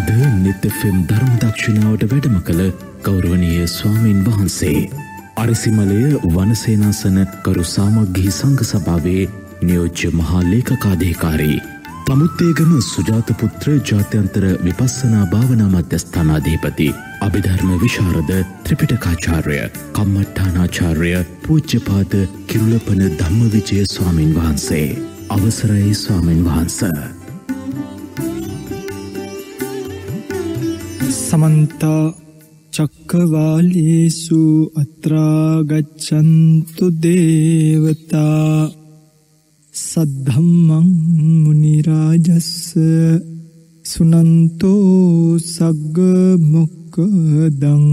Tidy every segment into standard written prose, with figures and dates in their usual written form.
අද නිත් FM ධර්ම දක්ෂිනාවට වැඩම කළ ගෞරවනීය ස්වාමීන් වහන්සේ අරසිමලය වනසේනාසන කරු සාමග්ගී සංඝ සභාවේ නියෝජ්‍ය මහා ලේකකාධිකාරී තමුත්තේගම සුජාත පුත්‍ර ජාත්‍යන්තර විපස්සනා භාවනා මධ්‍යස්ථානාධිපති අභිධර්ම විශාරද ත්‍රිපිටකාචාර්ය කම්මඨානාචාර්ය පූජ්‍යපාද කිරුළපන ධම්මවිජය ස්වාමීන් වහන්සේ අවසරයි ස්වාමීන් වහන්සේ. समन्त चक्रवालेषु अत्रा गच्छन्तु देवता सद्धम्मं मुनिराजस्य सुनन्तु सग्ग मोक्खदं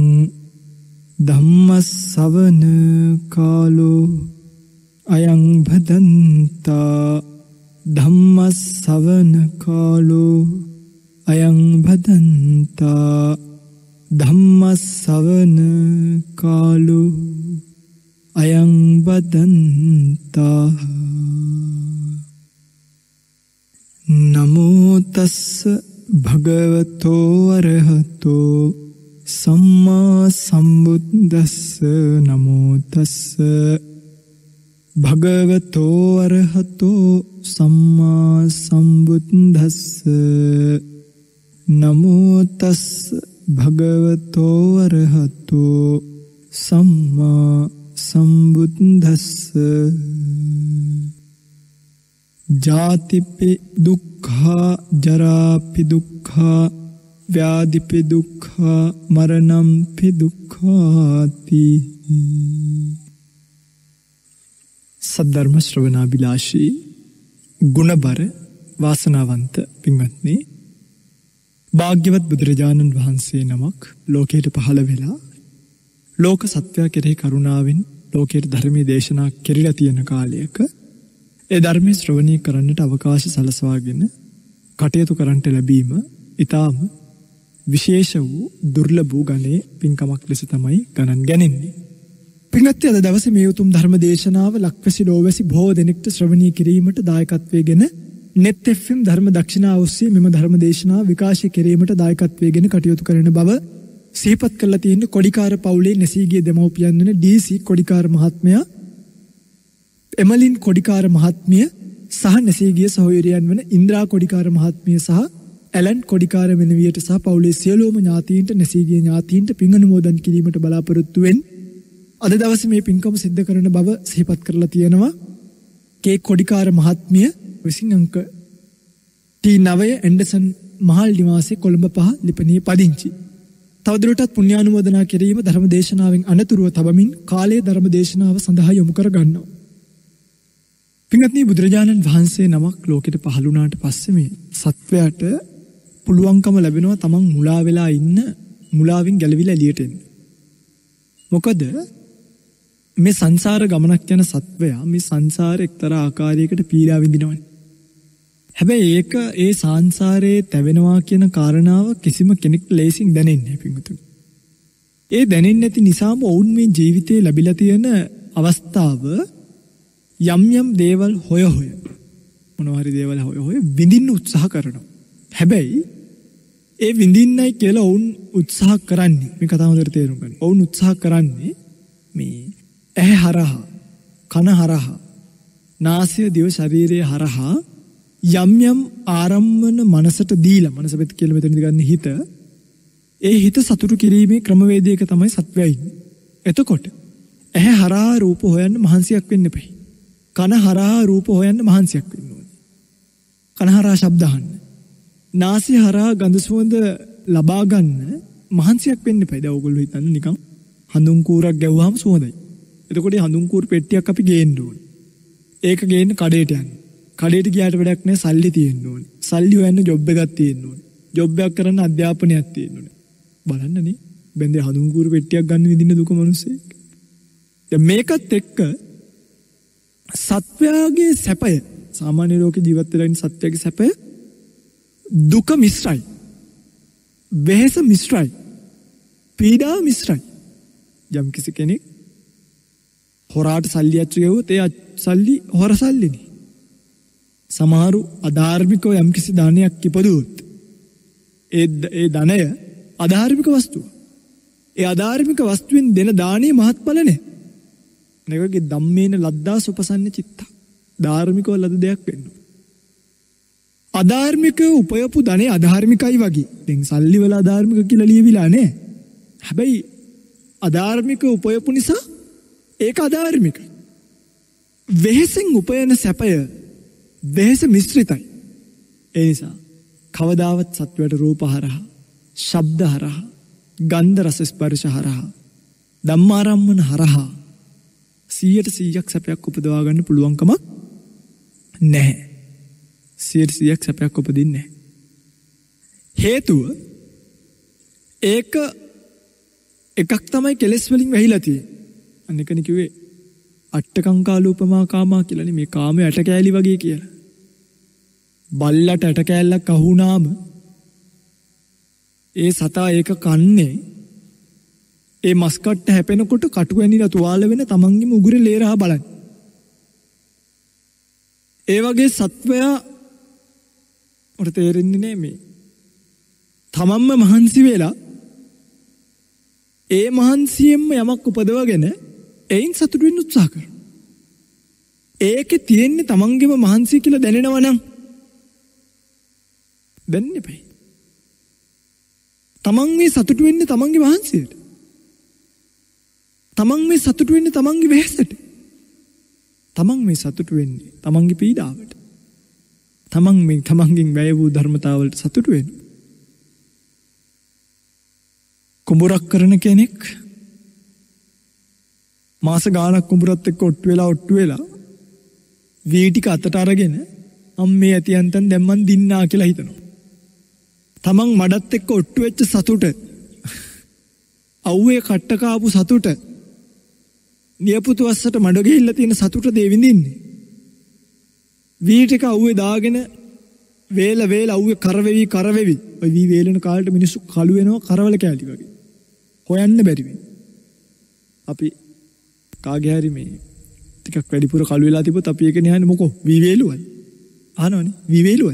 धम्मස්සවන කාලෝ අයං භදන්තා ධම්මස්සවන කාලෝ අයං භදන්තා ධම්මස්සවන කාලෝ අයං භදන්තා නමෝ තස්ස භගවතෝ අරහතෝ සම්මා සම්බුද්දස්ස නමෝ තස්ස භගවතෝ අරහතෝ සම්මා සම්බුද්දස්ස නමෝ තස්ස භගවතෝ අරහතෝ සම්මා සම්බුද්දස්ස ජාතිපි දුක්ඛා ජරාපි දුක්ඛා ව්‍යාධිපි දුක්ඛා මරණම්පි දුක්ඛාති. සද්ධර්ම ශ්‍රවණාබිලාෂී ගුණබර වාසනාවන්ත පින්වත්නි, භාග්‍යවත් බුදුරජාණන් වහන්සේ නමක් ලෝකයට පහළ වෙලා ලෝක සත්වයා කෙරෙහි කරුණාවෙන් ලෝකයට ධර්මයේ දේශනා කෙරිලා තියෙන කාලයක ඒ ධර්මයේ ශ්‍රවණය කරන්නට අවකාශ සලසවාගෙන කටයුතු කරන්නට ලැබීම ඊටාම විශේෂ වූ දුර්ලභ වූ ගණේ පින්කමක් ලෙස තමයි ගණන් ගන්නේ. පින්වත්නි, අද දවසේ මේ උතුම් ධර්ම දේශනාව ලක්වැසි ලෝවැසි බොහෝ දෙනෙක්ට ශ්‍රවණය කිරීමට දායකත්වයෙන් net FM ධර්ම දක්ෂිනාව ඔස්සේ මෙම ධර්ම දේශනාව විකාශය කිරීමට දායකත්වයෙන් කටයුතු කරන බව සිහිපත් කරලා තියෙන කොඩිකාර පවුලේ නැසීගේ දෙමව්පියන් වෙන DC කොඩිකාර මහත්මයා, එමලින් කොඩිකාර මහත්මිය සහ නැසීගේ සහෝදරයන් වන ඉන්ද්‍රා කොඩිකාර මහත්මිය සහ ඇලන් කොඩිකාර මෙනවියට සහ පවුලේ සියලුම ඥාතීන්ට නැසීගේ ඥාතීන්ට පින් අනුමෝදන් කිරීමට බලාපොරොත්තු වෙන අද දවසේ මේ පින්කම සිද්ධ කරන බව සිහිපත් කරලා තියෙනවා. කේ කොඩිකාර මහත්මිය විසින් අංක T9 ඇන්ඩර්සන් මහල් නිවාසයේ කොළඹ 5 ලිපිණියේ පදිංචි. තවදුරටත් පුණ්‍යානුමෝදනා කිරීම ධර්ම දේශනාවෙන් අනතුරුව තබමින් කාලයේ ධර්ම දේශනාව සඳහා යොමු කර ගන්නවා. පින්වත්නි, බුදුරජාණන් වහන්සේ නමක් ලෝකෙට පහළ වුණාට පස්සේ මේ සත්වයාට පුළුවන්කම ලැබෙනවා තමන් මුලා වෙලා ඉන්න මුලාවෙන් ගැලවිලා එළියට එන්න. මොකද මේ සංසාර ගමනක් යන සත්වයා මේ සංසාරේ එක්තරා ආකාරයකට පීඩා විඳිනවනේ. හැබැයි ඒක ඒ සංසාරේ තැවෙනවා කියන කාරණාව කිසිම කෙනෙක්ට ලේසින් දැනෙන්නේ නැහැ පින්වතුනි. ඒ දැනෙන්නේ නැති නිසාම ඔවුන් මේ ජීවිතේ ලැබිලා තියෙන අවස්ථාව යම් යම් දේවල් හොය මොනවා හරි දේවල් හොය විඳින්න උත්සාහ කරනවා. හැබැයි ඒ විඳින්නයි කියලා ඔවුන් උත්සාහ කරන්නේ, මේ කතාව හොඳට තේරුම් ගන්න. ඔවුන් උත්සාහ කරන්නේ මේ ඇහැ හරහා, කන හරහා, නාසය, දිව, ශරීරය හරහා යම් යම් ආරම්මන මනසට දීලා, මනස පිට කියලා මෙතනදී ගන්න හිත, ඒ හිත සතුටු කිරීමේ ක්‍රමවේදයක තමයි සත්වයා ඉන්නේ. එතකොට ඇහැ හරහා රූප හොයන්න මහන්සියක් වෙන්න එපයි. කන හරහා රූප හොයන්න මහන්සියක් වෙන්න ඕනේ. කන හරහා ශබ්ද අහන්න. නාසය හරහා ගඳ සුවඳ ලබා ගන්න මහන්සියක් වෙන්න එපයි. දැන් ඕගොල්ලෝ හිතන්නේ නිකන් හඳුන් කූරක් ගැව්වහම සුවඳයි. එතකොට හඳුන් කූර පෙට්ටියක් අපි ගේන්න ඕනේ. ඒක ගේන්න කඩේට යන්න. කඩේට ගියාට වැඩක් නැහැ, සල්ලි තියෙන්න ඕනේ. සල්ලි හොයන්න ජොබ් එකක් තියෙන්න ඕනේ. ජොබ් එකක් කරන්න අධ්‍යාපනයක් තියෙන්න ඕනේ. බලන්නනේ බෙන්දේ හඳුන් කූර පෙට්ටියක් ගන්න විදින දුක මිනිස්සෙක්. දැන් මේකත් එක්ක සත්වයාගේ සැපය, සාමාන්‍ය ලෝකේ ජීවත් වෙලා ඉන්න සත්වයාගේ සැපය දුක මිශ්‍රයි, වෙහෙස මිශ්‍රයි, පීඩා මිශ්‍රයි. යම් කිසි කෙනෙක් හොරාට සල්ලි අච්චු ගෙවුවොත් ඒ සල්ලි හොර සල්ලිනේ. සමහරු අධාර්මිකව යම් කිසි දානයක් ඉපදුවොත් ඒ ධනය අධාර්මික වස්තුව. ඒ අධාර්මික වස්තුවෙන් දෙන දානීය මහත්ඵල නැහැ. නෙකගේ ධම්මේන ලද්දා සුපසන්න චිත්ත. ධාර්මිකව ලද දෙයක් වෙන්න. අධාර්මික උපයපු ධනෙ අධාර්මිකයි වගේ. දැන් සල්ලි වල අධාර්මික කියලා ලියවිලා නැහැ. හැබැයි අධාර්මික උපයපු නිසා ඒක අධාර්මිකයි. වෙහෙසෙන් උපයන සැපය වෙහෙස මිශ්‍රිතයි. ඒ නිසා කවදාවත් සත්වයට රූප හරහා, ශබ්ද හරහා, ගන්ධ රස ස්පර්ශ හරහා, ධම්මාරම්මන හරහා 100% සැපයක් උපදවා ගන්න පුළුවන්කමක් නැහැ. 100% සැපයක් උපදින්නේ නැහැ. හේතුව ඒක එකක් තමයි කෙලෙස් වලින් වැහිලා තියෙන්නේ. අනිකනේ කිව්වේ අට්ඨකංකාලූපමා කාමා කියලානේ, මේ කාමයේ ඇට කෑලි වගේ කියලා. බල්ලට ඇට කෑල්ලක් අහුණාම ඒ සතා ඒක කන්නේ ඒ මස් කට්ට හැපෙනකොට කටු ඇනිලා තුවාල වෙන තමන්ගේම උගුරේ ලේ රහ බලන්න. ඒ වගේ සත්වයා උට තේරෙන්නේ නෑ මේ තමන්ම මහන්සි වෙලා ඒ මහන්සියෙන්ම යමක් උපදවගෙන එයින් සතුටු වෙන්න උත්සාහ කරනවා. ඒකේ තියෙන්නේ තමන්ගේම මහන්සි කියලා දැනෙනවා නම් දැනෙන්නේ බෑ. තමන් මේ සතුටු වෙන්නේ තමන්ගේ මහන්සියට. තමන් මේ සතුටු වෙන්නේ තමන්ගේ වෙහෙසට. තමන් මේ සතුටු වෙන්නේ තමන්ගේ පීඩාවට. තමන් මේ තමන්ගෙන් වැය වූ ධර්මතාවලට සතුටු වෙනවා. කුඹුරක් කරන කෙනෙක් මාස ගානක් කුඹුරත් එක්ක ඔට්ටු වෙලා වී ටික අතට අරගෙන අම්මේ ඇතියන්තන් දැන් මන් දින්නා කියලා හිතනවා. තමන් මඩත් එක්ක ඔට්ටු වෙච්ච සතුට, අවුවේ කට්ට කාපු සතුට, නියපොතු වස්සට මඩ ගිහිල්ලා තියෙන සතුට දේ විඳින්නේ. වී ටික අවුවේ දාගෙන වේල අවුවේ කරවෙවි ඔය වී වේලෙන කාලේට මිනිස්සු කළු වෙනවා කරවල කැලි වගේ. හොයන්න බැරි වෙයි. අපි කාගේ හරි මේ ටිකක් වැඩිපුර කළු වෙලා තිබුත් අපි ඒක නෑනේ මොකෝ වී වේලුවයි. අහනවනේ වී වේලුවයි.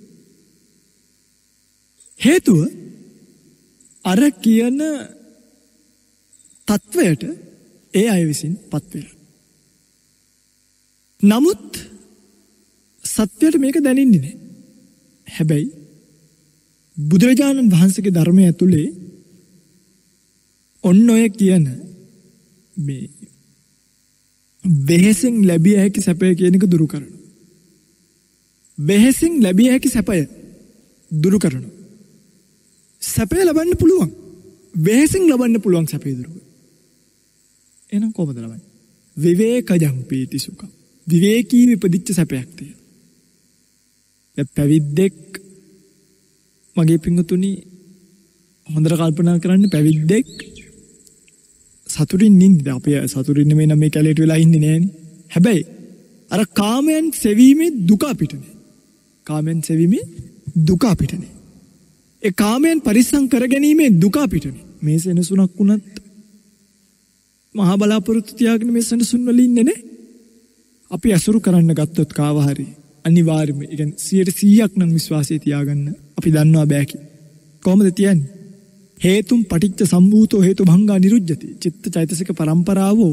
හේතුව අර කියන තත්වයට ඒ අය විසින් පත් වෙලා. නමුත් සත්‍යයට මේක දැනෙන්නේ නැහැ. හැබැයි බුදුරජාණන් වහන්සේගේ ධර්මය ඇතුලේ ඔන්න ඔය කියන මේ වෙහෙසින් ලැබිය හැකි සැපය කියන එක දුරු කරනවා. වෙහෙසින් ලැබිය හැකි සැපය දුරු කරනවා. සැපය ලබන්න පුළුවන්. වෙහෙසින් ලබන්න පුළුවන් සැපය දුරු කරනවා. එහෙනම් කොහොමද ලබන්නේ? විවේකජං පීති සුඛං. විවේකී විපදිච්ච සැපයක් තියෙනවා. දැන් පැවිද්දෙක් මගේ පිංගුතුනි හොඳට කල්පනා කරන්න පැවිද්දෙක් සතුටින් ඉන්නේ. අපි සතුටින් නෙමෙයි නම් මේ කැලේට වෙලා ඉන්නේ නෑනේ. හැබැයි අර කාමයන් සෙවීමේ දුක අපිට නෑ. කාමයන් සෙවීමේ දුක අපිට නෑ. ඒ කාමයන් පරිස්සම් කරගැනීමේ දුක අපිට නෑ. මේ සෙනසුනක් වුණත් මහා බලාපොරොත්තු තියාගෙන මේ සෙනසුන් වල ඉන්නේ නේ. අපි අසුරු කරන්න ගත්තොත් කාව හරි අනිවාර්යයෙන්ම ඒ කියන්නේ 100%ක් නම් විශ්වාසය තියාගන්න අපි දන්නවා බෑ කි. කොහොමද තියන්නේ? හේතුම් පටිච්ච සම්භූතෝ හේතු භංගා නිරුජ්ජති. චිත්ත චෛතසික පරම්පරාවෝ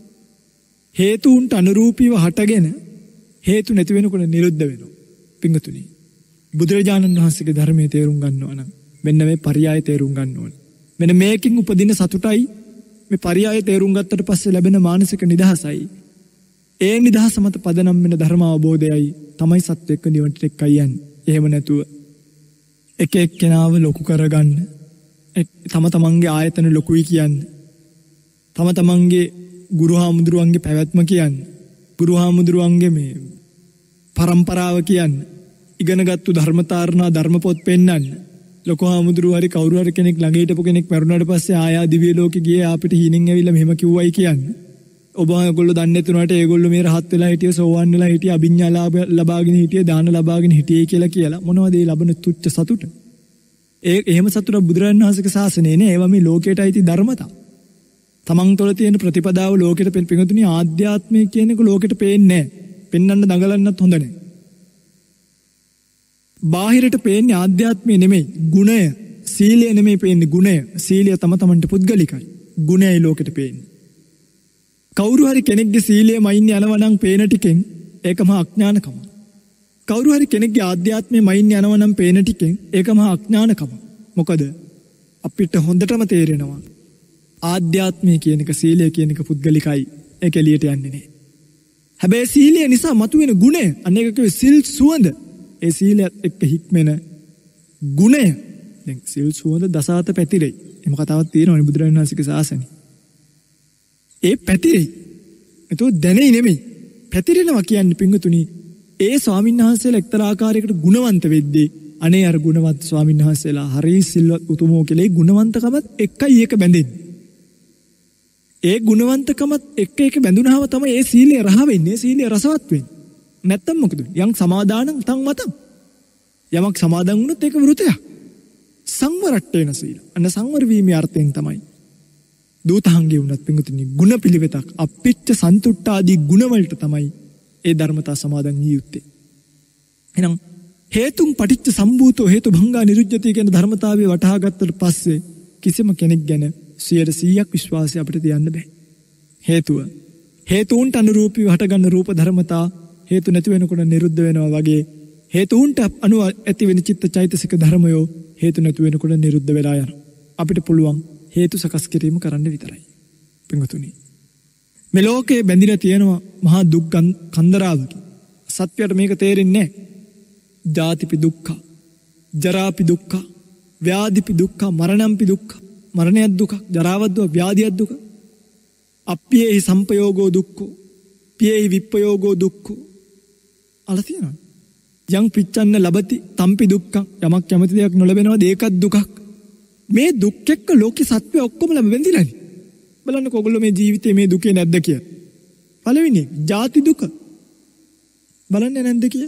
හේතුන්ට අනුරූපීව හටගෙන හේතු නැති වෙනකොට නිරුද්ධ වෙනවා. පිංගතුනි බුදුරජාණන් වහන්සේගේ ධර්මයේ තේරුම් ගන්නවා නම් මෙන්න මේ පරියාය තේරුම් ගන්න ඕනේ. මෙන්න මේකින් උපදින සතුටයි මේ පරියාය තේරුම් ගත්තට පස්සේ ලැබෙන මානසික නිදහසයි. ඒ නිදහස මත පදනම් වෙන ධර්ම අවබෝධයයි තමයි සත්‍ය එක්ක නිවනට එක්කයි යන්නේ. එහෙම නැතුව එක එක්කෙනාව ලොකු කරගන්න, තම තමන්ගේ ආයතන ලොකුයි කියන්න, තම තමන්ගේ ගුරු හාමුදුරුවන්ගේ පැවැත්ම කියන්න, ගුරු හාමුදුරුවන්ගේ මේ පරම්පරාව කියන්න, ඉගෙනගත්තු ධර්මතාරණා ධර්ම පොත් පෙන්වන්න, ලොකු හාමුදුරුවෝ හරි කවුරු හරි කෙනෙක් ළඟ හිටපු කෙනෙක් මරුණාට පස්සේ ආයා දිව්‍ය ලෝකෙ ගියේ අපිට හීනෙන් ඇවිල්ලා මෙහෙම කිව්වයි කියන්නේ. ඔබ ඔයගොල්ලෝ දන්නේ නැතුණාට ඒගොල්ලෝ මේ රහත් වෙලා හිටිය, සෝවන් වෙලා හිටිය, අභිඥා ලබාගෙන හිටිය, දාන ලබාගෙන හිටියේ කියලා මොනවද ඒ ලබන තුච්ච සතුට? එහෙම සතුට බුදුරජාණන් වහන්සේගේ ශාසනයේ නේ. ඒවා මේ ලෝකයට අයිති ධර්මතා. තමන් තුළ තියෙන ප්‍රතිපදාව ලෝකෙට පිඟුතුනි ආධ්‍යාත්මය කියන එක ලෝකෙට පේන්නේ නැහැ. පෙන්වන්න දඟලන්නත් හොඳ නැහැ. බාහිරට පේන්නේ ආධ්‍යාත්මය නෙමෙයි ගුණය. සීලය නෙමෙයි පේන්නේ ගුණය. සීලය තම තමන්ට පුද්ගලිකයි. ගුණයයි ලෝකෙට පේන්නේ. කවුරු හරි කෙනෙක්ගේ සීලය මයින් යනවා නම් පේන ටිකෙන් ඒක මහා අඥානකම. කවුරු හරි කෙනෙක්ගේ ආධ්‍යාත්මය මයින් යනවා නම් පේන ටිකෙන් ඒක මහා අඥානකම. මොකද අපිට හොඳටම තේරෙනවා ආධ්‍යාත්මය කියන එක සීලය කියන එක පුද්ගලිකයි. ඒක එළියට යන්නේ නැහැ. හැබැයි සීලය නිසා මතුවෙන ගුණය අනේක කිව්වේ සිල් සුවඳ. ඒ සීලයත් එක්ක හික්මෙන ගුණය. දැන් සිල් සුවඳ දසාත පැතිරෙයි. එම කතාවක් තියෙනවනේ බුදුරජාණන් වහන්සේගේ ශාසනයේ. ඒ පැතිරෙයි. ඒක දැනෙයි නෙමෙයි. පැතිරෙනවා කියන්නේ පිංගුතුනි ඒ ස්වාමීන් වහන්සේලා එක්තරා ආකාරයකට ගුණවන්ත වෙද්දී අනේ අර ගුණවන්ත ස්වාමීන් වහන්සේලා හරි සිල්වත් උතුමෝ කියලා ගුණවන්තකමත් එක්කයි ඒක බැඳෙන්නේ. ඒ ගුණවන්තකමත් එක්ක ඒක බැඳුනහම තමයි ඒ සීලය රහ වෙන්නේ, සීලය රසවත් වෙන්නේ. නැත්තම් මොකද? යම් සමාදානං තං මතං. යමක් සමාදන් වුණොත් ඒක වෘතයක්. සංවරට්ඨේන සීල. අන්න සංවර වීමේ අර්ථයෙන් තමයි දූතහංගේ වුණත් පිංගුතුනි ගුණ පිළිවෙතක් අපිච්ච සන්තුට්ඨාදී ගුණ වලට තමයි ඒ ධර්මතා සමාදන් විය යුත්තේ. එහෙනම් හේතුම් පටිච්ච සම්භූතෝ හේතු භංගා නිරුද්ධති කියන ධර්මතාවය වටහා ගත්තට පස්සේ කිසිම කෙනෙක් ගැන 100% විශ්වාසය අපිට තියන්න බෑ. හේතුව හේතුන්ට අනුරූපීව හටගන්න රූප ධර්මතා හේතු නැති වෙනකොට නිරුද්ධ වෙනවා වගේ හේතුන්ට අනුව ඇති වෙන චිත්ත චෛතසික ධර්මයෝ හේතු නැති වෙනකොට නිරුද්ධ වෙලා යනවා. අපිට පුළුවන් හේතු සකස් කිරීම කරන්න විතරයි. පින්වතුනි මේ ලෝකේ බැඳිලා තියෙනවා මහා දුක් කන්දරාවකින්. සත්‍යයට මේක තේරෙන්නේ නැහැ. ජාතිපි දුක්ඛ, ජරාපි දුක්ඛ, ව්‍යාධිපි දුක්ඛ, මරණම්පි දුක්ඛ. මරණයක් දුක, ජරාවක් දුක, ව්‍යාධියක් දුක. අප්පියේහි සම්පයෝගෝ දුක්ඛෝ, පියේහි විප්පයෝගෝ දුක්ඛෝ. අල තියෙනවා. යං පිච්ඡන්න ලබති තම්පි දුක්ඛං. යමක් කැමති දෙයක් නොලැබෙනවාද ඒකත් දුකක්. මේ දුක් එක්ක ලෝකේ සත්‍ය ඔක්කොම බැඳිලානේ. බලන්න කොගොල්ලෝ මේ ජීවිතේ මේ දුකේ නැද්ද කියලා. පළවෙනි ජාති දුක. බලන්න නැද්ද කියලා.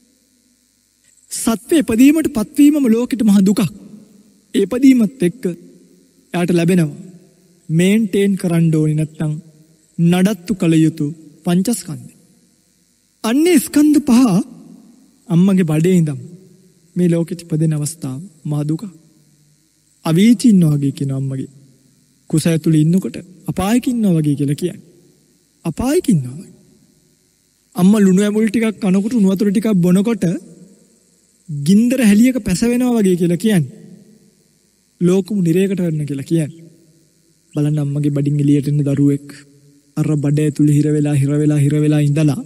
සත්‍ය ඉපදීමට පත්වීමම ලෝකෙට මහ දුකක්. ඒ ඉපදීමත් එක්ක යාට ලැබෙනවා මේන්ටේන් කරන්න ඕනේ නැත්නම් නඩත්තු කළ යුතු පංචස්කන්ධය. අන්නේ ස්කන්ධ පහ අම්මගේ බඩේ ඉඳන් මේ ලෝකෙට ඉපදෙන අවස්ථාව මහ දුක. අවීචි ඉන්නවා වගේ කියන අම්මගේ කුස ඇතුළේ ඉන්නකොට අපායක ඉන්නවා වගේ කියලා කියන්නේ. අපායක ඉන්නවා. අම්මා ලුණු ඇඹුල් ටිකක් කනකොට උණු වතුර ටිකක් බොනකොට ගින්දර හැලියක පැසවෙනවා වගේ කියලා කියන්නේ. ලෝකමු නිරේකට වෙන්න කියලා කියන්නේ. බලන්න අම්මගේ බඩින් එළියට එන දරුවෙක් අර බඩ ඇතුළේ හිර වෙලා ඉඳලා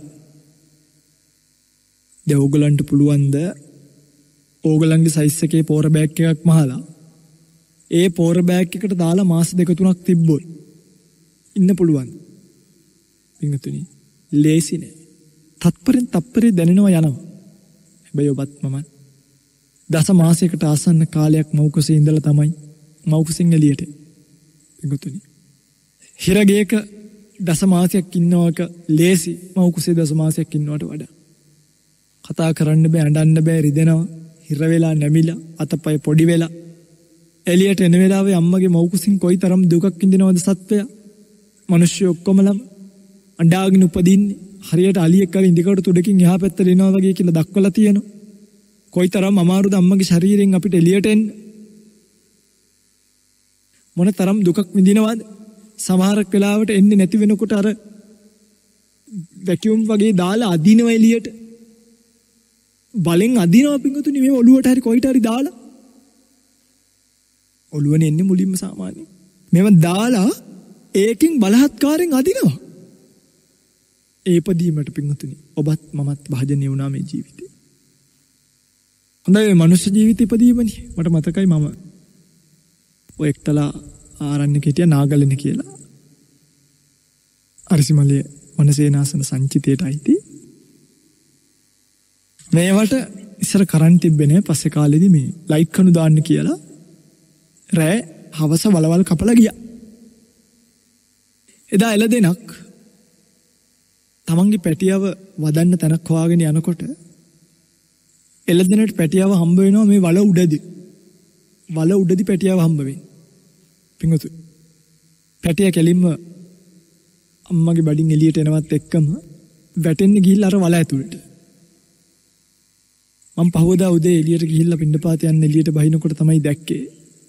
දැන් ඕගලන්ට පුළුවන්ද ඕගලන්ගේ සයිස් එකේ පෝර බෑග් එකක් මහලා ඒ පෝර බෑග් එකට දාලා මාස 2-3ක් තිබ්බොත් ඉන්න පුළුවන්. පින්තුනි ලේසි නෑ. තත්පරෙන් තත්පරේ දැනෙනවා යනවා. හැබැයි ඔබත් මමත් දස මාසයකට ආසන්න කාලයක් මෞකසේ ඉඳලා තමයි මෞකසින් එළියට. පින්තුනි හිරගේක දස මාසයක් ඉන්නවක ලේසි මෞකසේ දස මාසයක් ඉන්නවට වඩා. කතා කරන්න බෑ, අඬන්න බෑ, රිදෙනවා, හිර වෙලා නැමිලා අතපය පොඩි වෙලා එළියට එන වෙලාවේ අම්මගේ මෞකුසින් කොයිතරම් දුකක් විඳිනවද සත්වයා. මිනිස්සු ඔක්කොමලම අඬාගෙන උපදින්නේ හරියට අලියෙක් කර ඉඳිකට තුඩකින් එහා පැත්තට එනවා වගේ කියලා දක්වලා තියෙනවා. කොයිතරම් අමාරුද අම්මගේ ශරීරයෙන් අපිට එළියට එන්න. මොන තරම් දුකක් විඳිනවද. සමහරක් වෙලාවට එන්නේ නැති වෙනකොට අර වැකියුම් වගේ දාලා අදිනවා එළියට. බලෙන් අදිනවා පිංගුතුනි මේ ඔළුවට හරි කොයිට හරි දාලා. ඔළුවනේ එන්නේ මුලින්ම සාමාන්‍යයෙන්. මේව දාලා ඒකෙන් බලහත්කාරයෙන් අදිනවා. ඒපදීමට පිංගුතුනි ඔබත් මමත් භාජනය වුණා මේ ජීවිතේ. හොඳයි මනුෂ්‍ය ජීවිතේ ඉපදීමනේ. මට මතකයි මම ඔය එක්තලා ආරණ්‍යක හිටියා නාගලන කියලා. අරිසිමලයේ වනසේනාසන සංචිතයට අයිති. මේවට ඉස්සර කරන් තිබ්බේ පස්සේ කාලෙදි මේ ලයිට් කණු දාන්න කියලා රෑ හවස වලවල් කපලා ගියා. එදා එළදෙනක් තමන්ගේ පැටියව වදන්න තැනක් හොයාගෙන යනකොට එළදෙනට පැටියව හම්බ වෙනවා මේ වල උඩදී. වල උඩදී පැටියව හම්බ වෙන්නේ. පිංගුතු පැටිය කෙලින්ම අම්මගේ බඩින් එළියට එනවත් එක්කම වැටෙන්න ගිහිල්ලා අර වල ඇතුළට. මම පහවදා උදේ එළියට ගිහිල්ලා පින්නපාත යන්න එළියට බහිනකොට තමයි දැක්කේ.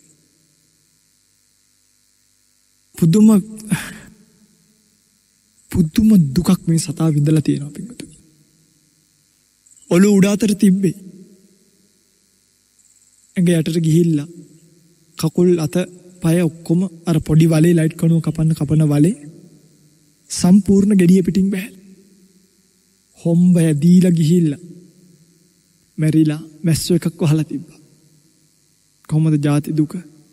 පුදුම දුකක් මේ සතා විඳලා තියෙනවා පින්වතුනි. ඔළුව උඩ අතර තිබ්බේ. ඇඟ යටට ගිහිල්ලා කකුල් අත පය ඔක්කොම අර පොඩි වලේ ලයිට් කණුව කපන වලේ සම්පූර්ණ ගෙඩිය පිටින් බෑලා. හොම්බය දීලා ගිහිල්ලා මැරිලා මැස්සෝ එකක් වහලා තිබ්බා. කොහොමද ජාති දුක?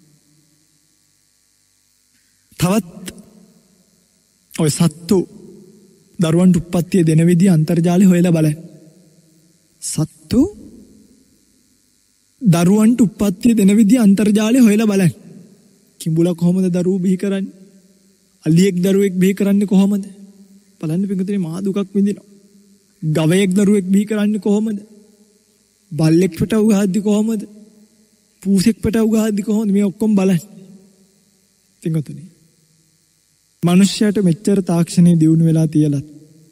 තවත් ඔය සත්තු දරුවන්ට උප්පත්තිය දෙන විදිහ අන්තර්ජාලය හොයලා බලන්න. සත්තු දරුවන්ට උප්පත්තිය දෙන විදිහ අන්තර්ජාලය හොයලා බලන්න. කිඹුලා කොහොමද දරුවෝ බිහි කරන්නේ? අලියෙක් දරුවෙක් බිහි කරන්නේ කොහොමද? බලන්න පිටුතුනේ මහා දුකක් විඳිනවා. ගවයෙක් දරුවෙක් බිහි කරන්නේ කොහොමද? බල්ලෙක් පැටව ගහද්දි කොහොමද? පූසෙක් පැටව ගහද්දි කොහොමද? මේ ඔක්කොම බලන්න. පිටුතුනේ මනුෂ්‍යයට මෙච්චර තාක්ෂණයේ දියුණු වෙලා තියලත්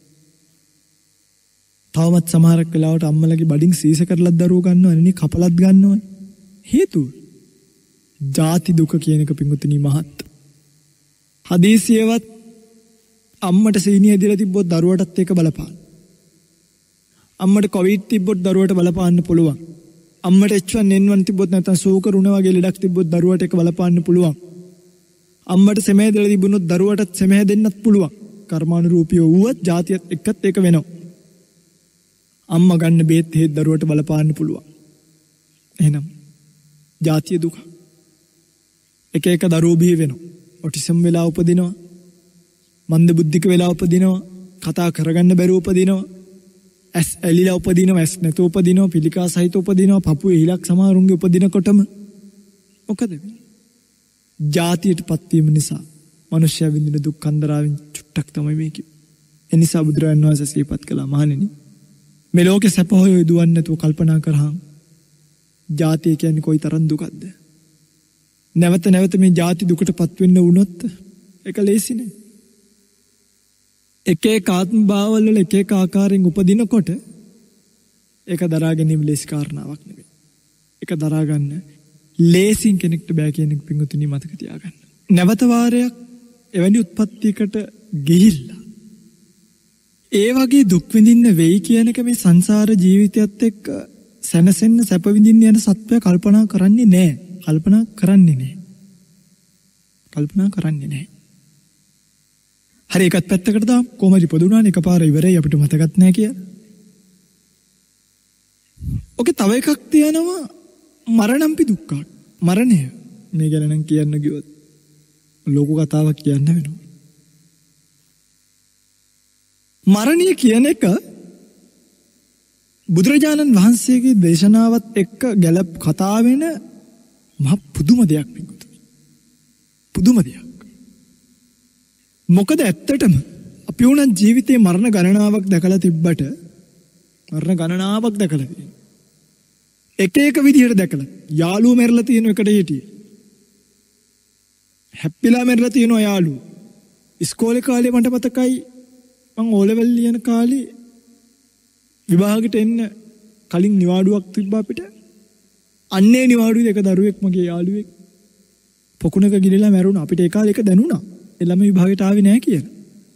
තවමත් සමහරක් වෙලාවට අම්මලගේ බඩින් සීස කරලත් දරුවෝ ගන්නවනේ, කපලත් ගන්නවනේ. හේතුව ජාති දුක කියන එක පිටුතුනේ මහත්. හදිසියවත් අම්මට සීනිය ඇදලා තිබ්බොත් දරුවටත් ඒක බලපාන. අම්මට කොවිඩ් තිබ්බොත් දරුවට බලපාන්න පුළුවන්. අම්මට H1N1 තිබ්බොත් නැත්නම් සූකර උණ වගේ ලෙඩක් තිබ්බොත් දරුවට ඒක බලපාන්න පුළුවන්. අම්මට සෙම හැදලා තිබුණොත් දරුවටත් සෙම හැදෙන්නත් පුළුවන්. කර්මානුරූපීව වුවත් ජාතියත් එක්කත් ඒක වෙනවා. අම්මා ගන්න බේත් හේත් දරුවට බලපාන්න පුළුවන්. එහෙනම් ජාතිය දුක. එක එක දරුවෝ බිහි වෙනවා. ඔටිසම් වෙලා උපදිනවා. මන්ද බුද්ධික වෙලා උපදිනවා. කතා කරගන්න බැරුව උපදිනවා. ඇස් ඇලිලා උපදිනවා. ඇස් නැතුව උපදිනවා. පිළිකා සහිත උපදිනවා. පපුවේ හිලක් සමහරුන්ගේ උපදිනකොටම මොකද වෙන්නේ? ජාතියට පත්වීම නිසා මනුෂ්‍යයා විඳින දුක් කන්දරාවෙන් චුට්ටක් තමයි මේ කිව්වේ. ඒ නිසා බුදුරජාණන් වහන්සේ සිහිපත් කළා මහණෙනි මේ ලෝකේ සැප හොය දුවන්නේ නැතුව කල්පනා කරාම ජාතිය කියන්නේ කොයි තරම් දුකක්ද? නැවත නැවත මේ ජාති දුකටපත් වෙන්න වුණොත් ඒක ලේසි නෑ. එක එක ආත්ම භාවවල එක එක ආකාරයෙන් උපදිනකොට ඒක දරා ගැනීම ලේසි කාරණාවක් නෙවෙයි. ඒක දරා ගන්න ලේසින් කෙනෙක්ට බෑ කියන එක පින්වතුනි මතක තියාගන්න. නැවත වාරයක් එවැනි උත්පත්තියකට ගිහිල්ලා ඒ වගේ දුක් විඳින්න වෙයි කියන එක මේ සංසාර ජීවිතයත් එක්ක සැනසෙන්න සැප විඳින්න යන සත්වයා කල්පනා කරන්නේ නැහැ. කල්පනා කරන්නේ නැහැ. හරි එකත් පැත්තකට දාමු. කොහමද ඉපදුනානේ එකපාර ඉවරයි අපිට මතකත් නැහැ කියලා. ඔකේ තව එකක් තියෙනවා මරණම්පි දුක්ඛ. මරණය මේ ගැන නම් කියන්න ගියොත් ලෝක කතාවක් කියන්න වෙනවා. මරණය කියන එක බුදුරජාණන් වහන්සේගේ දේශනාවත් එක්ක ගැලප් කතා වෙන මහ පුදුම දෙයක් පිටුතුනි. පුදුම දෙයක්. මොකද ඇත්තටම අපි උනන් ජීවිතේ මරණ ගණනාවක් දැකලා තිබ්බට මරණ ගණනාවක් දැකලා තියෙනවා. එක එක විදිහට දැකලා යාළුවෝ මැරලා තියෙන එකට හිටියේ. හැප්පිලා මැරලා තියෙනවා යාළුවෝ. ඉස්කෝලේ කාලේ මට මතකයි මං O level ලියන කාලේ විභාගෙට එන්න කලින් නිවාඩුවක් තිබ්බා අපිට. අන්නේ නිවාඩුවේ එක දරුවෙක් මගේ යාළුවෙක් පොකුණක ගිලිලා මැරුණා. අපිට ඒ කාලේ එක දැනුණා. ඒ ළමයි විභාගෙට ආවේ නැහැ කියලා.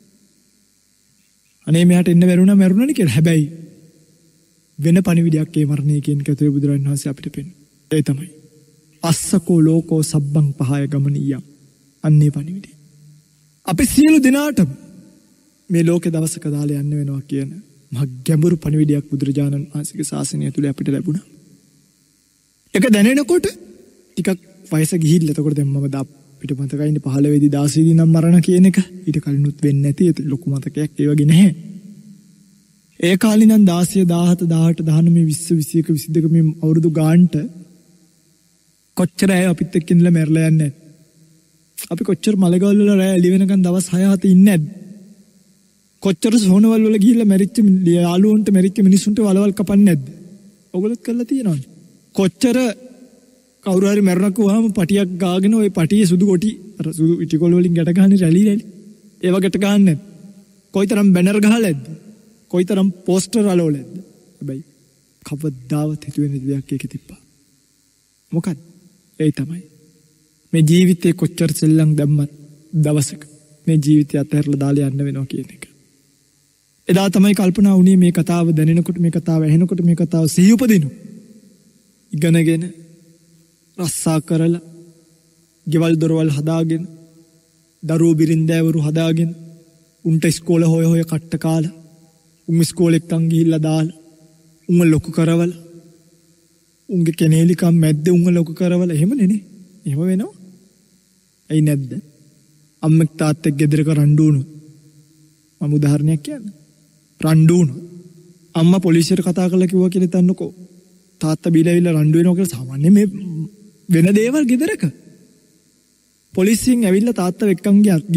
අනේ මෙයාට එන්න මැරුණානේ කියලා. හැබැයි වෙන පණිවිඩයක් ඒ මරණය කියන කතේ බුදුරජාණන් වහන්සේ අපිට පෙන්නන. ඒ තමයි අස්සකෝ ලෝකෝ සබ්බං පහය ගමනියම්. අන්නේ පණිවිඩය. අපි සියලු දෙනාටම මේ ලෝකේ දවසක දාලා යන්න වෙනවා කියන මහ ගැඹුරු පණිවිඩයක් බුදුරජාණන් වහන්සේගේ ශාසනය තුල අපිට ලැබුණා. ඒක දැනෙනකොට ටිකක් වයස ගිහිල්ලා එතකොට දැන් මම අපිට මතකයිනේ 15 වෙනි 16 වෙනි නම් මරණ කියන එක. ඊට කලිනුත් වෙන්නේ නැති ඒ ලොකු මතකයක් ඒ වගේ නැහැ. ඒ කාලේ නම් 16 17 18 19 20 21 22 මේ අවුරුදු ගානට කොච්චර අය අපිත් එක්ක ඉඳලා මැරලා යන්නේ නැද්ද? අපි කොච්චර මලගල් වල රැ එළි වෙනකන් දවස් 6-7 ඉන්නේ නැද්ද? කොච්චර සෝනවල් වල ගිහිල්ලා මැරිච්ච යාළුවන්ට මැරිච්ච මිනිස්සුන්ට වලවල් කපන්නේ නැද්ද? ඔයගොල්ලොත් කරලා තියෙනවනේ. කොච්චර කවුරු හරි මැරුණාම පටියක් ගාගෙන ওই පටියේ සුදු කොටි අර සුදු ඉටිකොල වලින් ගැට ගහන්නේ රැලි. ඒව ගැට ගහන්නේ නැද්ද? කොයිතරම් බැනර් ගහලා නැද්ද? කොයිතරම් පෝස්ටර් අලවලද? හැබැයි කවදාවත් හිතුවේ නැති දෙයක් ඒකේ තිබ්බා. මොකක්ද? ඒ තමයි මේ ජීවිතේ කොච්චර සෙල්ලම් දැම්මත් දවසක මේ ජීවිතය අතහැරලා දාලා යන්න වෙනවා කියන එක. එදා තමයි කල්පනා වුණේ මේ කතාව දැනෙනකොට මේ කතාව ඇහෙනකොට මේ කතාව සිහි උපදිනු. ඉගෙනගෙන රස්සා කරලා ගෙවල් දොරවල් හදාගෙන දරුවෝ බිරින්දෑවරු හදාගෙන උන්ට ඉස්කෝල හොය හොය කට්ට කාලා උන් ඉස්කෝලෙක් තන් ගිහිල්ලා දාලා උන්ව ලොකු කරවලා උන්ගේ කෙනේලිකම් මැද්ද උන්ව ලොකු කරවලා එහෙම නෙනේ. එහෙම වෙනවා. ඇයි නැද්ද? අම්මෙක් තාත්තෙක් ගෙදරක රණ්ඩු වුණොත් මම උදාහරණයක් කියන්නම්. රණ්ඩු වුණොත් අම්මා පොලිසියට කතා කරලා කිව්වා කියලා හිතන්නකෝ. තාත්තා බීලාවිල්ලා රණ්ඩු වෙනවා කියලා සාමාන්‍ය මේ වෙන දේවල් ගෙදරක. පොලිසියෙන් ඇවිල්ලා තාත්තව එක්කන්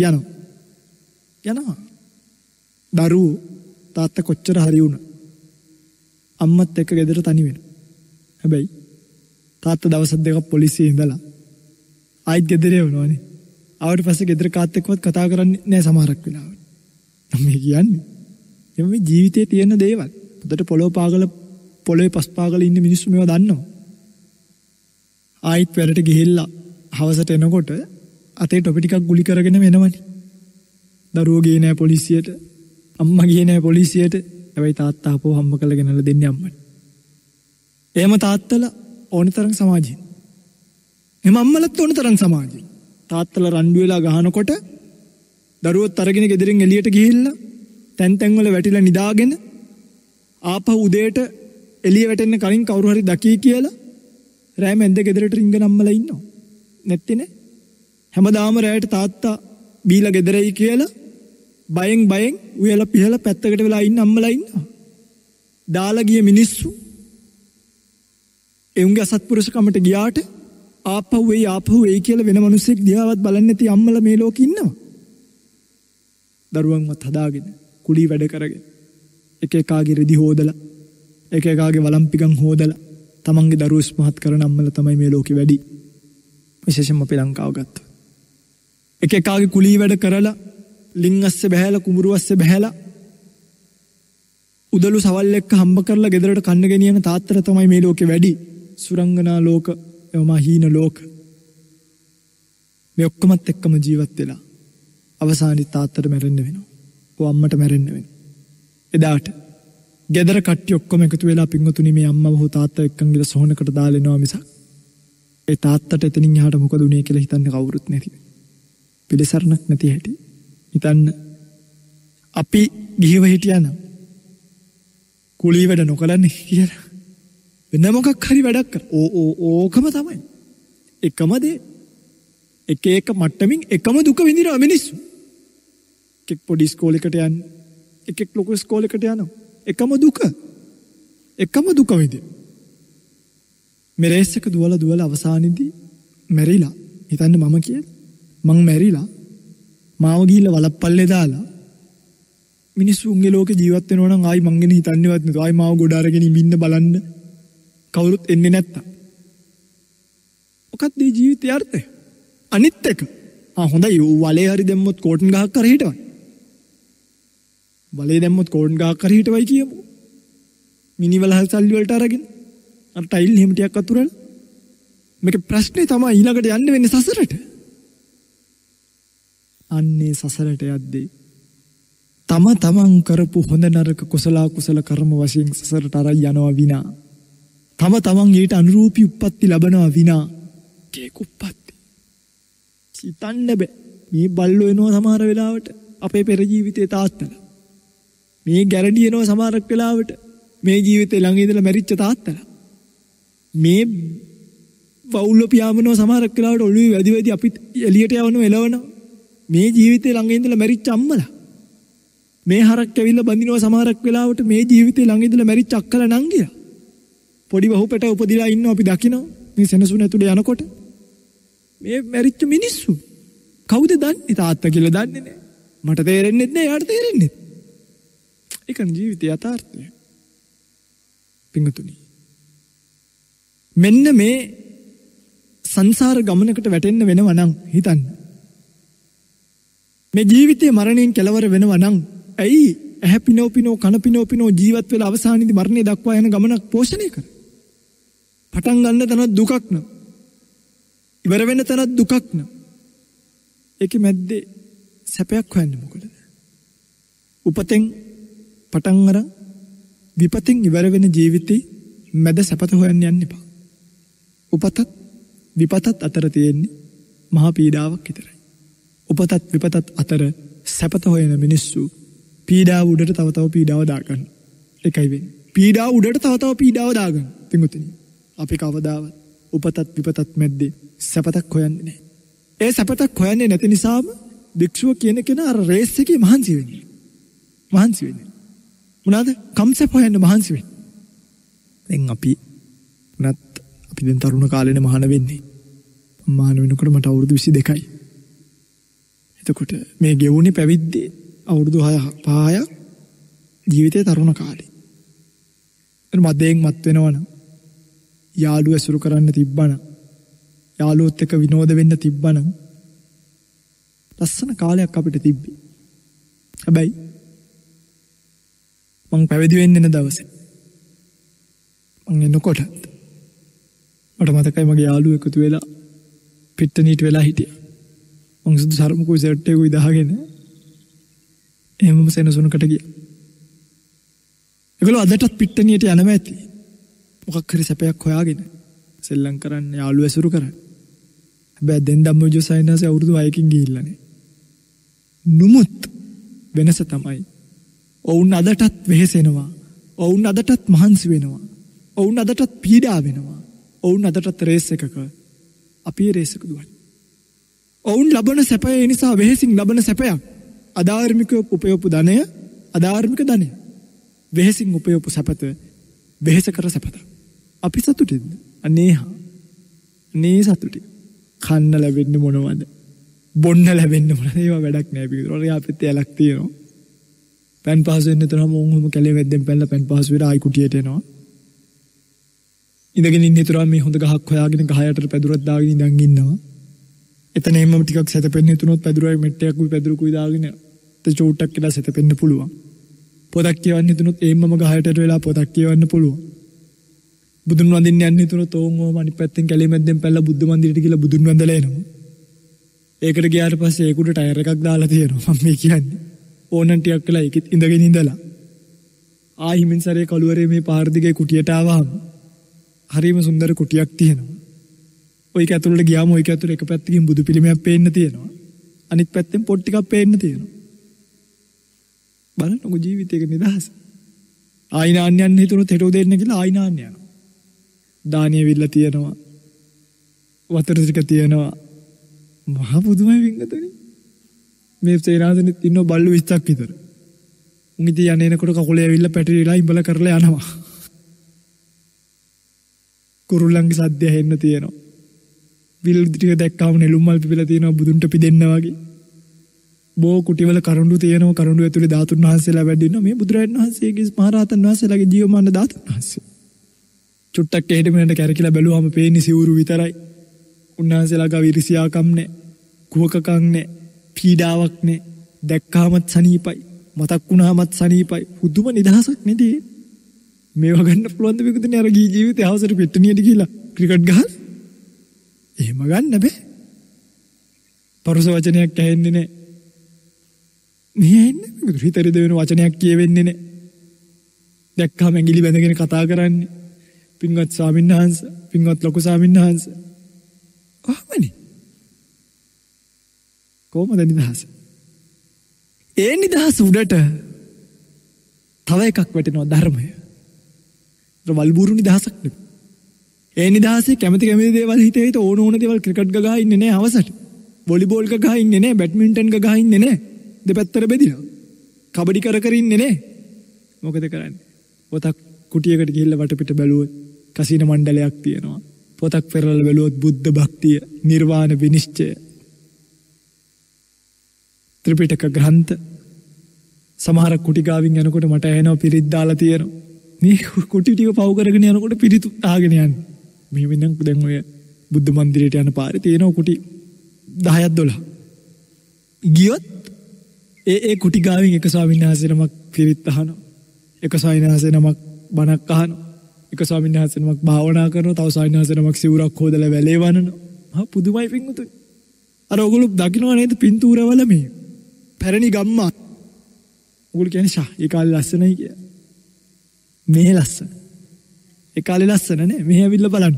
යනවා. දරුවෝ තාත්තා කොච්චර හරි වුණා. අම්මත් එක්ක ගෙදර තනි වෙනවා. හැබැයි තාත්තා දවස් දෙකක් පොලිසියේ ඉඳලා ආයිත් ගෙදර එවනවනේ. ආවට පස්සේ ගෙදර කාත් එක්කවත් කතා කරන්නේ නැහැ සමහරක් වෙලාවට. මේ කියන්නේ මේ ජීවිතේ තියෙන දේවල්. පුතට පොළොවේ පස් පාගල ඉන්න මිනිස්සු මේවා දන්නවා. ආයිත් වැඩට ගිහිල්ලා හවසට එනකොට අතේ ටොපි ටිකක් ගුලි කරගෙන එනවනේ. දරුවෝ ගියේ නැහැ පොලිසියට. අම්මා ගියේ නැහැ පොලිසියට. හැබැයි තාත්තා අපෝ හම්බ කරලා ගෙනල්ලා දෙන්නේ අම්මට. එහෙම තාත්තලා ඕනතරම් සමාජයෙන්. එහෙම අම්මලත් ඕනතරම් සමාජයෙන්. තාත්තලා රණ්ඩු වෙලා ගහනකොට දරුවොත් අරගෙන ගෙදරින් එළියට ගිහිල්ලා තැන් වල වැටිලා නිදාගෙන ආපහු උදේට එළිය වැටෙන්න කලින් කවුරු හරි දකී කියලා රෑ මැද්ද ගෙදරට රින්ගන අම්මලා ඉන්නවා. නැත්තේ නේ? හැමදාම රෑට තාත්තා බීලා ගෙදරයි කියලා බයෙන් උයලා පිහලා පැත්තකට වෙලා ඉන්න අම්මලා ඉන්නවා. දාලා ගිය මිනිස්සු එවුන්ගේ අසත්පුරුෂකමට ගියාට ආපහු වෙයි කියලා වෙන මිනිස්සෙක් දිහාවත් බලන්නේ නැති අම්මලා මේ ලෝකේ ඉන්නවා. දරුවන්වත් හදාගෙන කුලී වැඩ කරගෙන එක එකාගේ රෙදි හොදලා එක එකාගේ වළම්පිකම් හොදලා තමන්ගේ දරුවෝ ස්මහත් කරන අම්මලා තමයි මේ ලෝකේ වැඩි. විශේෂයෙන්ම අපේ ලංකාව ගත්තා. එක එකාගේ කුලී වැඩ කරලා ලිං අස්සේ බහැලා කුඹුරු අස්සේ බහැලා උදළු සවල් එක්ක හම්බ කරලා ගෙදරට කන්න ගෙනියන තාත්තලා තමයි මේ ලෝකේ වැඩි. සුරංගනා ලෝක එවම හීන ලෝක මේ ඔක්කොමත් එක්කම ජීවත් වෙලා අවසානයේ තාත්තට මැරෙන්න වෙනවා. ඔය අම්මට මැරෙන්න වෙනවා. එදාට ගෙදර කට්ටිය ඔක්කොම එකතු වෙලා පින්වතුනි මේ අම්මව හෝ තාත්තා එක්කන් ගිහලා සොහනකට දාලා එනවා මිසක් ඒ තාත්තට එතනින් එහාට මොකද උනේ කියලා හිතන්න කවුරුත් නැති. පිළිසරණක් නැති හැටි. හිතන්න අපි ගිහිව හිටියනම් කුලී වැඩ නොකරන්නේ කියලා වෙන මොකක් හරි වැඩක් කර. ඕකම තමයි. එකම දේ. එක මට්ටමින් එකම දුක විඳිනවා මිනිස්සු. එකෙක් පොඩි ඉස්කෝලේකට යන්නේ. එකෙක් ලොකු ඉස්කෝලේකට යනවා. එකම දුක විඳින. මේ රේස් එක දුවලා අවසානයේදී මැරිලා. හිතන්න මම කියලා. මං මැරිලා මාව ගිහිල්ලා වලප්පල්ලේ දාලා මිනිස්සුන්ගේ ලෝකේ ජීවත් වෙනවා නම් ආයි මං ගැන හිතන්නේවත් නේද. ආයි මාව ගොඩ අරගෙන ඉන්න බලන්න කවුරුත් එන්නේ නැත්තම්. මොකක්ද මේ ජීවිතයේ අර්ථය? අනිත් එක. හොඳයි වලේ හරි දැම්මොත් කෝටන් ගහක් කර හිටවයි. වලේ දැම්මොත් කෝටන් ගහක් කර හිටවයි කියමු. මිනි වල සල්ලි වලට අරගෙන අර ටයිල් එහෙම ටිකක් අතුරලා. මේක ප්‍රශ්නේ තමයි ඊළඟට යන්න වෙන්නේ සසරට. අන්නේ සසරට යද්දී තමන් කරපු හොඳ නරක කුසල කර්ම වශයෙන් සසරට අරන් යනවා විනා තමන් ඊට අනුරූපී උප්පත්ති ලබනවා විනා කේක උප්පත්ති හිතන්න බෑ. මේ බල්ලෝ එනවා සමහර වෙලාවට අපේ පෙර ජීවිතේ තාත්තලා. මේ ගැරඩි එනවා සමහරක් වෙලාවට මේ ජීවිතේ ළඟ ඉඳලා මැරිච්ච තාත්තලා. මේ වවුල්ලෝ පියාඹනවා සමහරක් වෙලාවට ඔළුවේ වැදි අපි එළියට යවනවා එලවනවා. මේ ජීවිතේ ළඟ ඉඳලා මැරිච්ච අම්මලා. මේ හරක් ඇවිල්ලා බඳිනවා සමහරක් වෙලාවට මේ ජීවිතේ ළඟ ඉඳලා මැරිච්ච අක්කලා නංගිලා. පොඩි වහුපෙට උපදිලා ඉන්නවා අපි දකිනවා මේ සෙනසුන ඇතුලේ යනකොට. මේ මැරිච්ච මිනිස්සු කවුද දන්නේ? තාත්තා කියලා දන්නේ නැහැ. මට තේරෙන්නේ නැහැ, යාට තේරෙන්නේ. ඒකන ජීවිතය යථාර්ථය. පිංගුතුනි. මෙන්න මේ සංසාර ගමනකට වැටෙන්න වෙනවා නම් හිතන්න. මේ ජීවිතේ මරණයෙන් කෙලවර වෙනවා නම් ඇයි ඇහැ පිනෝ පිනෝ කන පිනෝ පිනෝ ජීවත් වෙලා අවසානයේදී මරණය දක්වා යන ගමනක් පෝෂණය කර. පටන් ගන්න තැනත් දුකක් නම්. ඉවර වෙන තැනත් දුකක් නම්. ඒකේ මැද්දේ සැපයක් හොයන්නේ මොකටද? උපතෙන් පටන් අරන් විපතෙන් ඉවර වෙන ජීවිතේ මැද සැපත හොයන්න යන්න එපා. උපතත් විපතත් අතර තියෙන්නේ මහා පීඩාවක් විතරයි. උපතත් විපතත් අතර සැපත හොයන මිනිස්සු පීඩාව උඩට තව තව පීඩාව දාගන්න. ඒකයි වෙන්නේ. පීඩාව උඩට තව තව පීඩාව දාගන්න. පින්වතුනි, අපි කවදාවත් උපතත් විපතත් මැද්දේ සැපතක් හොයන්නේ නැහැ. ඒ සැපතක් හොයන්නේ නැති නිසාම භික්ෂුව කියන කෙනා අර රේස් එකේ මහන්සි වෙන්නේ. මහන්සි වෙන්නේ. මොනවාද? කම්සප් හොයන්න මහන්සි වෙන්නේ. දැන් අපි දැන් තරුණ කාලේනේ මහාන වෙන්නේ. මහාන වෙනකොට මට අවුරුදු 22යි. එතකොට මේ ගෙවුනේ පැවිද්දේ අවුරුදු 5ක් ජීවිතේ තරුණ කාලේ. එතන මදයෙන් මත් වෙනවනම් යාළුවෝ ඇසුරු කරන්න තිබ්බනම් යාළුවොත් එක්ක විනෝද වෙන්න තිබ්බනම් ලස්සන කාලයක් අපිට තිබ්බේ. හැබැයි මං පැවිදි වෙන්න එන දවසේ මං එනකොටත් මට මතකයි මගේ යාළුවෝ එකතු වෙලා පිට්ටනියට වෙලා හිටියා. මං සුදු සරමුකුයි සර්ට් එකකුයි දාගෙන එහෙමම සෙනසුනකට ගියා. ඒගොල්ලෝ අදටත් පිට්ටනියට යනවා ඇති. මොකක් හරි සැපයක් හොයාගෙන සෙල්ලම් කරන්න යාළුවෝ ඇසුරු කරන්න. හැබැයි දැන් ධම්මජෝ සයන්සේ අවුරුදු 6කින් ගිහිල්ලානේ. නුමුත් වෙනස තමයි ඔවුන් අදටත් වෙහෙසෙනවා. ඔවුන් අදටත් මහන්සි වෙනවා. ඔවුන් අදටත් පීඩා වෙනවා. ඔවුන් අදටත් රේස් එකක අපි රේස් එක දුවන්නේ. ඔවුන් ලබන සැපය නිසා වෙහෙසින් ලබන සැපයක්. අධාර්මිකව උපයපු ධනය අධාර්මික ධනය. වෙහෙසින් උපයපු සැපත වෙහෙස කර සැපත. අපි සතුටින්ද? අනේ සතුටි. කන්න ලැබෙන්නේ මොනවද? බොන්න ලැබෙන්නේ මොනවද? ඒවා වැඩක් නෑ පිටුර. අපිත් ඇලක් තියෙනවා. පෑන් පහසු වෙන්න තරම මොහොම කැලේ වැද්දෙන් පැනලා පෑන් පහසු වෙලා ආයි කුටියට එනවා. ඉඳගෙන ඉන්න තරම මේ හොඳ ගහක් හොයාගෙන ගහ යටට පැදුරක් දාගෙන ඉඳන් ඉන්නවා. එතන එම්මම ටිකක් සැතපෙන්න හිතුනොත් පැදුරයි මෙට්ටයක් උයි පැදුරකුයි දාගෙන චෝට්ටක් කියලා සැතපෙන්න පුළුවන්. පොතක් කියවන්න හිතුනොත් එම්මම ගහ යටට වෙලා පොතක් කියවන්න පුළුවන්. බුදුන් වඳින්න යන්න හිතුනොත් ඕම අනිත් පැත්තෙන් කැලේ මැද්දෙන් පැනලා බුද්ධ මන්දිරයට ගිහලා බුදුන් වඳලා එනවා. ඒකට ගියාට පස්සේ ඒකට ටයර් එකක් දාලා තියෙනවා. මම මේ කියන්නේ ඕනන් ටිකක් වෙලා ඒකෙත් ඉඳගෙන ඉඳලා ආයිමින් සරේ කළුවරේ මේ පාර දිගේ කුටියට ආවම හරිම සුන්දර කුටියක් තියෙනවා. ඔයක ඇතුළට ගියාම ඔයක ඇතුළේ එක පැත්තකින් බුදු පිළිමයක් පේන්න තියෙනවා. අනිත් පැත්තෙන් පොත් ටිකක් පේන්න තියෙනවා. බලන්නකො ජීවිතේක නිදහස. ආයිනාන්න යන්න හිතුනොත් හෙට උදේ එන්න කියලා ආයිනාන්න යනවා. දානිය විල්ල තියෙනවා. වතුර ටික තියෙනවා. මහා පුදුමයි වින්ගතනේ. මේ සේනාසනෙත් ඉන්න බල්ලු 20ක් විතර. උන් ඉතින් යන්නේ එනකොට කකුලේ ඇවිල්ලා පැටලිලා ඉඹල කරලා යනවා. කුරුල්ලන්ගේ සද්දය හෙන්න තියෙනවා. විල්ලු ටික දැක්කම නෙළුම් මල් පිපිලා තියෙනවා බුදුන්ට පිදෙන්න වගේ. බෝ කුටිවල කරඬු තියෙනවා. කරඬු ඇතුලේ ධාතුන් වහන්සේලා වැඩ ඉන්නවා. මේ බුදුරජාණන් වහන්සේගේ මහරහතන් වහන්සේලාගේ ජීවමාන ධාතුන් වහන්සේ. චුට්ටක් එහෙට මෙහෙට කැරකිලා බැලුවාම පේන්නේ සිවුරු විතරයි. උන්වහන්සේලා ගාව ඉරිසියාකම් නැහැ. කුහකකම් නැහැ. පීඩාවක් නැහැ. දැක්කාමත් සනීපයි. මතක් වුණාමත් සනීපයි. පුදුම නිදහසක් නේද? මේවා ගන්න පුළුවන් ද මේකදනේ අර ගී ජීවිතේ අවසර පිට්ටනියට ගිහිලා ක්‍රිකට් ගහලා. එහෙම ගන්න බෑ. පරුස වචනයක් ඇහෙන්නේ නැහැ. මේ එන්නේ මේක හිතරේ දෙවෙන වචනයක් කියවෙන්නේ නැහැ. දැක්කම ඇඟිලි බැඳගෙන කතා කරන්නේ. පින්වත් ස්වාමීන් වහන්සේ, පින්වත් ලොකු ස්වාමීන් වහන්සේ. කොහොමනේ? කොහොමද නිදහස? ඒ නිදහස උඩට තව එකක් වැටෙනවා ධර්මය. වල්බුරු නිදහසක් නෙවෙයි. ඒ නිදහසේ කැමති දේවල් හිතේ හිත ඕන දේවල් ක්‍රිකට් ගගා ඉන්නේ නැහැ අවසට. වොලිබෝල් ගගා ඉන්නේ නැහැ, බැඩ්මින්ටන් ගගා ඉන්නේ නැහැ. දෙපැත්තට බෙදිලා. කබඩි කර ඉන්නේ නැහැ. මොකද කරන්නේ? පොතක් කුටියකට ගිහිල්ලා වටපිට බැලුවොත් කසින මණ්ඩලයක් තියෙනවා. පොතක් පෙරලලා බැලුවොත් බුද්ධ භක්තිය, නිර්වාණ විනිශ්චය, ත්‍රිපිටක ග්‍රන්ථ. සමහර කුටි ගාවින් යනකොට මට ඇහෙනවා පිරිත් දාලා තියෙනවා. මේ කුටි ටික පව් කරගෙන යනකොට පිරිත් ආගෙන යන්නේ. මෙහෙම නම් දැන් ඔය බුද්ධ මන්දිරයට යන පාරේ තියෙනවා කුටි 10ක් 12. ගියොත් ඒ කුටි ගාවින් එක ස්වාමීන් වහන්සේ නමක් පිරිත් අහනවා. එක ස්වාමීන් වහන්සේ නමක් බණක් අහනවා. එක ස්වාමීන් වහන්සේ නමක් භාවනා කරනවා. තව ස්වාමීන් වහන්සේ නමක් සිවුරක් හොදලා වැලේ වනනවා. පුදුමයි පින්වතුනි. අර ඔයගොල්ලෝ දකින්නවා නේද පින්තූරවල මේ පැරණි ගම්මා. ඔයගොල්ලෝ කියන්නේ ෂා ඒ කාලේ ලස්සනයි කියලා. මේ ලස්සන. ඒ කාලේ ලස්සන නේ. මෙහෙ ඇවිල්ලා බලන්න.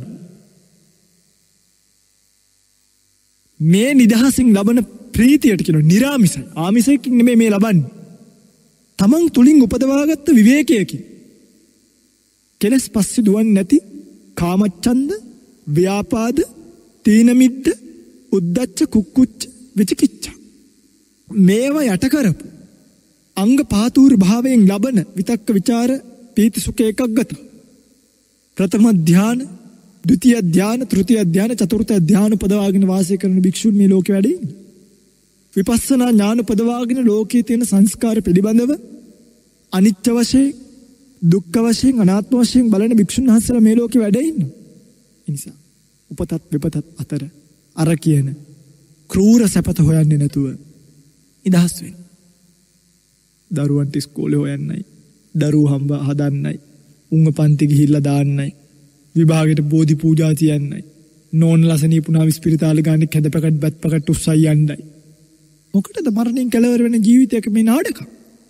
මේ නිදහසින් ලබන ප්‍රීතියට කියන නිරාමිසයි. ආමිසයකින් නෙමෙයි මේ ලබන්නේ. තමන් තුලින් උපදවාගත්ත විවේකයකින්. කෙලස් පස්සේ දුවන්නේ නැති කාමච්ඡන්ද, ව්‍යාපාද, තීන මිද්ද, උද්ධච්ච, කුක්කුච්ච, විචිකිච්ඡා. මේවා යට කරපු අංග පාතූර භාවයෙන් ලබන විතක්ක විචාර පීති සුඛ ඒකග්ගත. ප්‍රථම ධ්‍යාන, ද්විතීය ධ්‍යාන, තෘතීය ධ්‍යාන, චතුර්ථ ධ්‍යාන උපදවාගෙන වාසය කරන භික්ෂුන් මේ ලෝකෙ වැඩ ඉන්නේ. විපස්සනා ඥාන උපදවාගෙන ලෝකයේ තියෙන සංස්කාර පිළිබඳව අනිත්‍ය වශයෙන්, දුක්ඛ වශයෙන්, අනාත්ම වශයෙන් බලන භික්ෂුන් වහන්සේලා මේ ලෝකෙ වැඩ ඉන්නවා. ඒ නිසා උපතත් විපතත් අතර අර කියන ක්‍රූර සැපත හොයන්නේ නැතුව නිදහස් වෙන්න. දරුවන්ට ඉස්කෝලේ හොයන්නයි, දරුවෝ හම්බ හදන්නයි, උංග පන්ති ගිහිල්ලා දාන්නයි, විභාගෙට බෝධි පූජා තියන්නයි, නෝන්ලා සනීපුණා විස්පිරිතාල ගානේ කැදපකට බත්පකට උස්සයි යන්නයි. මොකටද මරණයෙන් කෙලවර වෙන ජීවිතයක මේ නාඩකම්?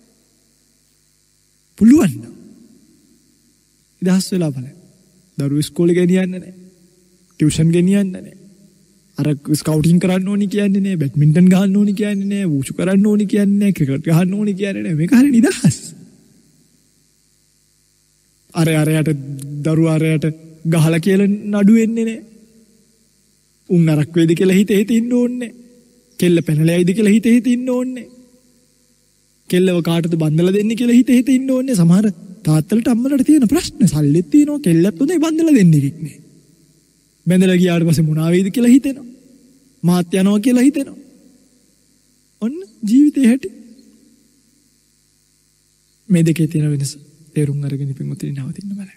පුළුවන් නම් නිදහස් වෙලා බලන්න. දරුවෝ ඉස්කෝලේ ගෙනියන්නේ නැහැ. ටියුෂන් ගෙනියන්නේ නැහැ. අර ස්කවුටින් කරන්න ඕනි කියන්නේ නැහැ, බැඩ්මින්ටන් ගහන්න ඕනි කියන්නේ නැහැ, වූෂු කරන්න ඕනි කියන්නේ නැහැ, ක්‍රිකට් ගහන්න ඕනි කියන්නේ නැහැ. මේක හරිය නිදහස්. අරයට දරුවාරයට ගහලා කියලා නඩු වෙන්නේ නැහැ. උන් නරක වේද කියලා හිතේ ඉන්න ඕනේ. කෙල්ල පැනලයිද කියලා හිතේ ඉන්න ඕනේ. කෙල්ලව කාටද බන්දලා දෙන්නේ කියලා හිතේ ඉන්න ඕනේ. සමහර තාත්තලට අම්මලට තියෙන ප්‍රශ්න සල්ලිත් තියෙනවා, කෙල්ලත් උනේ බන්දලා දෙන්නේ කික් නේ. බැඳලා ගියාට පස්සේ මොනවා වෙයිද කියලා හිතෙනවා. මාත් යනවා කියලා හිතෙනවා. ඔන්න ජීවිතේ හැටි. මේ දෙකේ තියෙන වෙනස තේරුම් අරගෙන පින්වතුනි නවතින්න බලන්න.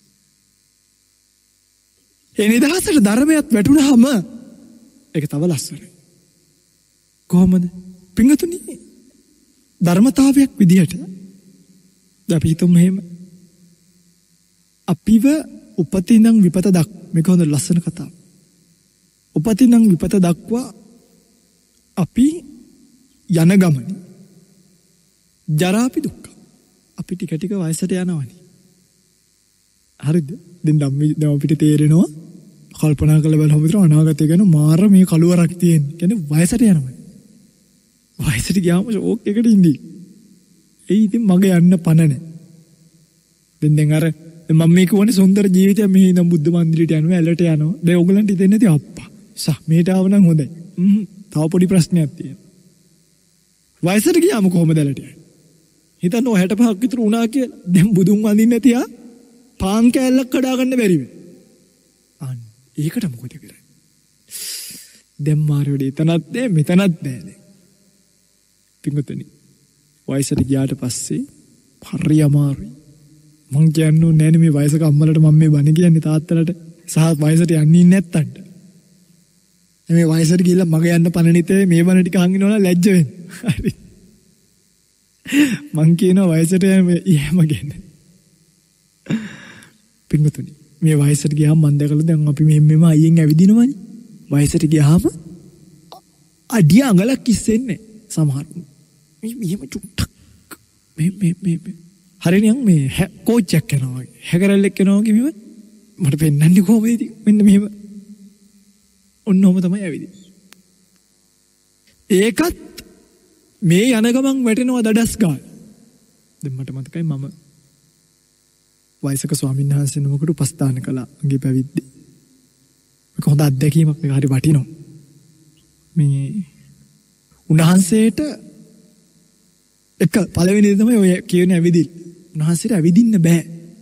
ඒ නිදහසට ධර්මයක් වැටුනහම ඒක තව ලස්සනයි. කොහොමද? පින්වතුනි ධර්මතාවයක් විදිහට අපි හිතමු එහෙම. අපිව උපතින්නම් විපත දක් මේක හොඳ ලස්සන කතාවක්. උපතින්නම් විපත දක්වා අපි යන ගමනේ ජරාපි දුක්ඛ අපි ටික ටික වයසට යනවනේ. හරිද? දැන් අපිට තේරෙනවා කල්පනා කරලා බලහම විතර අනාගතය ගැන මාර මේ කලුවරක් තියෙන. කියන්නේ වයසට යනවා. වයසට ගියාම ෂෝක් එකට ඉඳී. ඒ ඉතින් මගේ යන්න පණ නැහැ. දැන් අර මම මේක වුණේ සුන්දර ජීවිතයක් මෙහි ඉඳන් බුද්ධ මන්දිරයට යනවා, ඇලට යනවා. දැන් ඕගලන්ට හිතෙන්නේ නැති අප්පා. මේට ආව නම් හොඳයි. තව පොඩි ප්‍රශ්නයක් තියෙනවා. වයසට ගියාම කොහොමද ඇලට යන්නේ? හිතන්න 65ක් විතර වුණා කියලා. දැන් බුදුන් වඳින්න තියා පාන් කෑල්ලක් කඩා ගන්න බැරි වෙයි. අන්න ඒකට මොකද කරන්නේ? දැන් මාරෙවඩේ එතනත් නෑ මෙතනත් නෑ දැන්. පින්වතුනි වයසට ගියාට පස්සේ හරි අමාරුයි. මං කියන්නේ නෑනේ මේ වයසක අම්මලට මම මේ බණ කියන්නේ තාත්තලට සහ වයසට යන්නේ නැත්තන්ට. මේ වයසට ගිහිල්ලා මග යන්න පණනිතේ මේ බණ ටික අහන් ඉන්නවනම් ලැජ්ජ වෙන්න. හරි. මං කියනවා වයසට යෑම ගැන. පින්වතුනි මේ වයසට ගියාම මම දැකලා දැන් අපි මෙහෙම අයියෙන් ඇවිදිනවනේ. වයසට ගියාම අඩිය අඟලක් ඉස්සෙන්නේ සමහර. මෙහෙම චුට්ටක් මේ හරිනියන් මේ කෝච් එකක් යනවා වගේ. හැකරල්ලෙක් යනවා වගේ මෙහෙම මට පෙන්නන්නේ කොහොමද ඉතින් මෙන්න මෙහෙම. ඔන්නෝම තමයි ඇවිදින්නේ. ඒකත් මේ යන ගමන් වැටෙනවා දඩස් ගාන. දැන් මට මතකයි මම වයසක ස්වාමීන් වහන්සේ නමකට උපස්ථාන කළා මගේ පැවිද්දේ. මේක හොඳ අත්දැකීමක්. මේක හරි වටිනවා. මේ උන්වහන්සේට එක පළවෙනි දේ තමයි ඔය කියන ඇවිදින්න. උන්වහන්සේට ඇවිදින්න බෑ.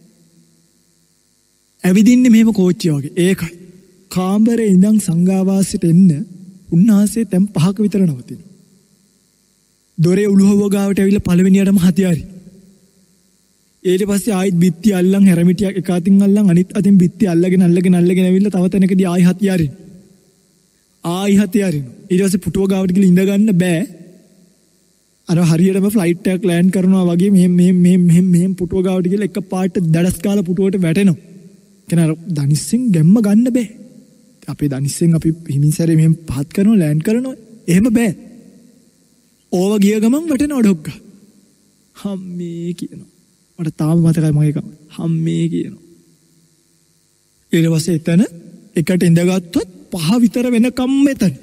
ඇවිදින්නේ මෙහෙම කෝච්චිය වගේ. ඒකයි. කාමරේ ඉඳන් සංඝාවාසයට එන්න උන්වහන්සේ දැන් 5ක විතර නවතිනවා. දොරේ උළුහුව ගාවට ඇවිල්ලා පළවෙනියටම හතියරි. ඊට පස්සේ ආයිත් බිත්ති අල්ලන් හැරමිටියක් එක අතින් අල්ලන් අනිත් අතින් බිත්ති අල්ලගෙන ඇවිල්ලා තව තැනකදී ආයි හතියරින්. ඊට පස්සේ පුටුව ගාවට ගිහින් ඉඳ ගන්න බෑ. අර හරියටම ෆ්ලයිට් එකක් ලෑන්ඩ් කරනවා වගේ මෙහෙම පුටුව ගාවට ගිහලා එක පාට දඩස් ගාලා පුටුවට වැටෙනවා. කියන අර දනිස්සෙන් ගැම්ම ගන්න බෑ. අපේ දනිස්සෙන් අපි හිමින්සරේ මෙහෙම පහත් කරනවා ලෑන්ඩ් කරනවා. එහෙම බෑ. ඕව ගිය ගමන් වැටෙනවා ඩොග්ග. හම්මේ කියනවා. මට තාම මතකයි මගේ කම. හම්මේ කියනවා. ඊට පස්සේ එතන එකට ඉඳගත්තොත් 5 විතර වෙනකම් මෙතන.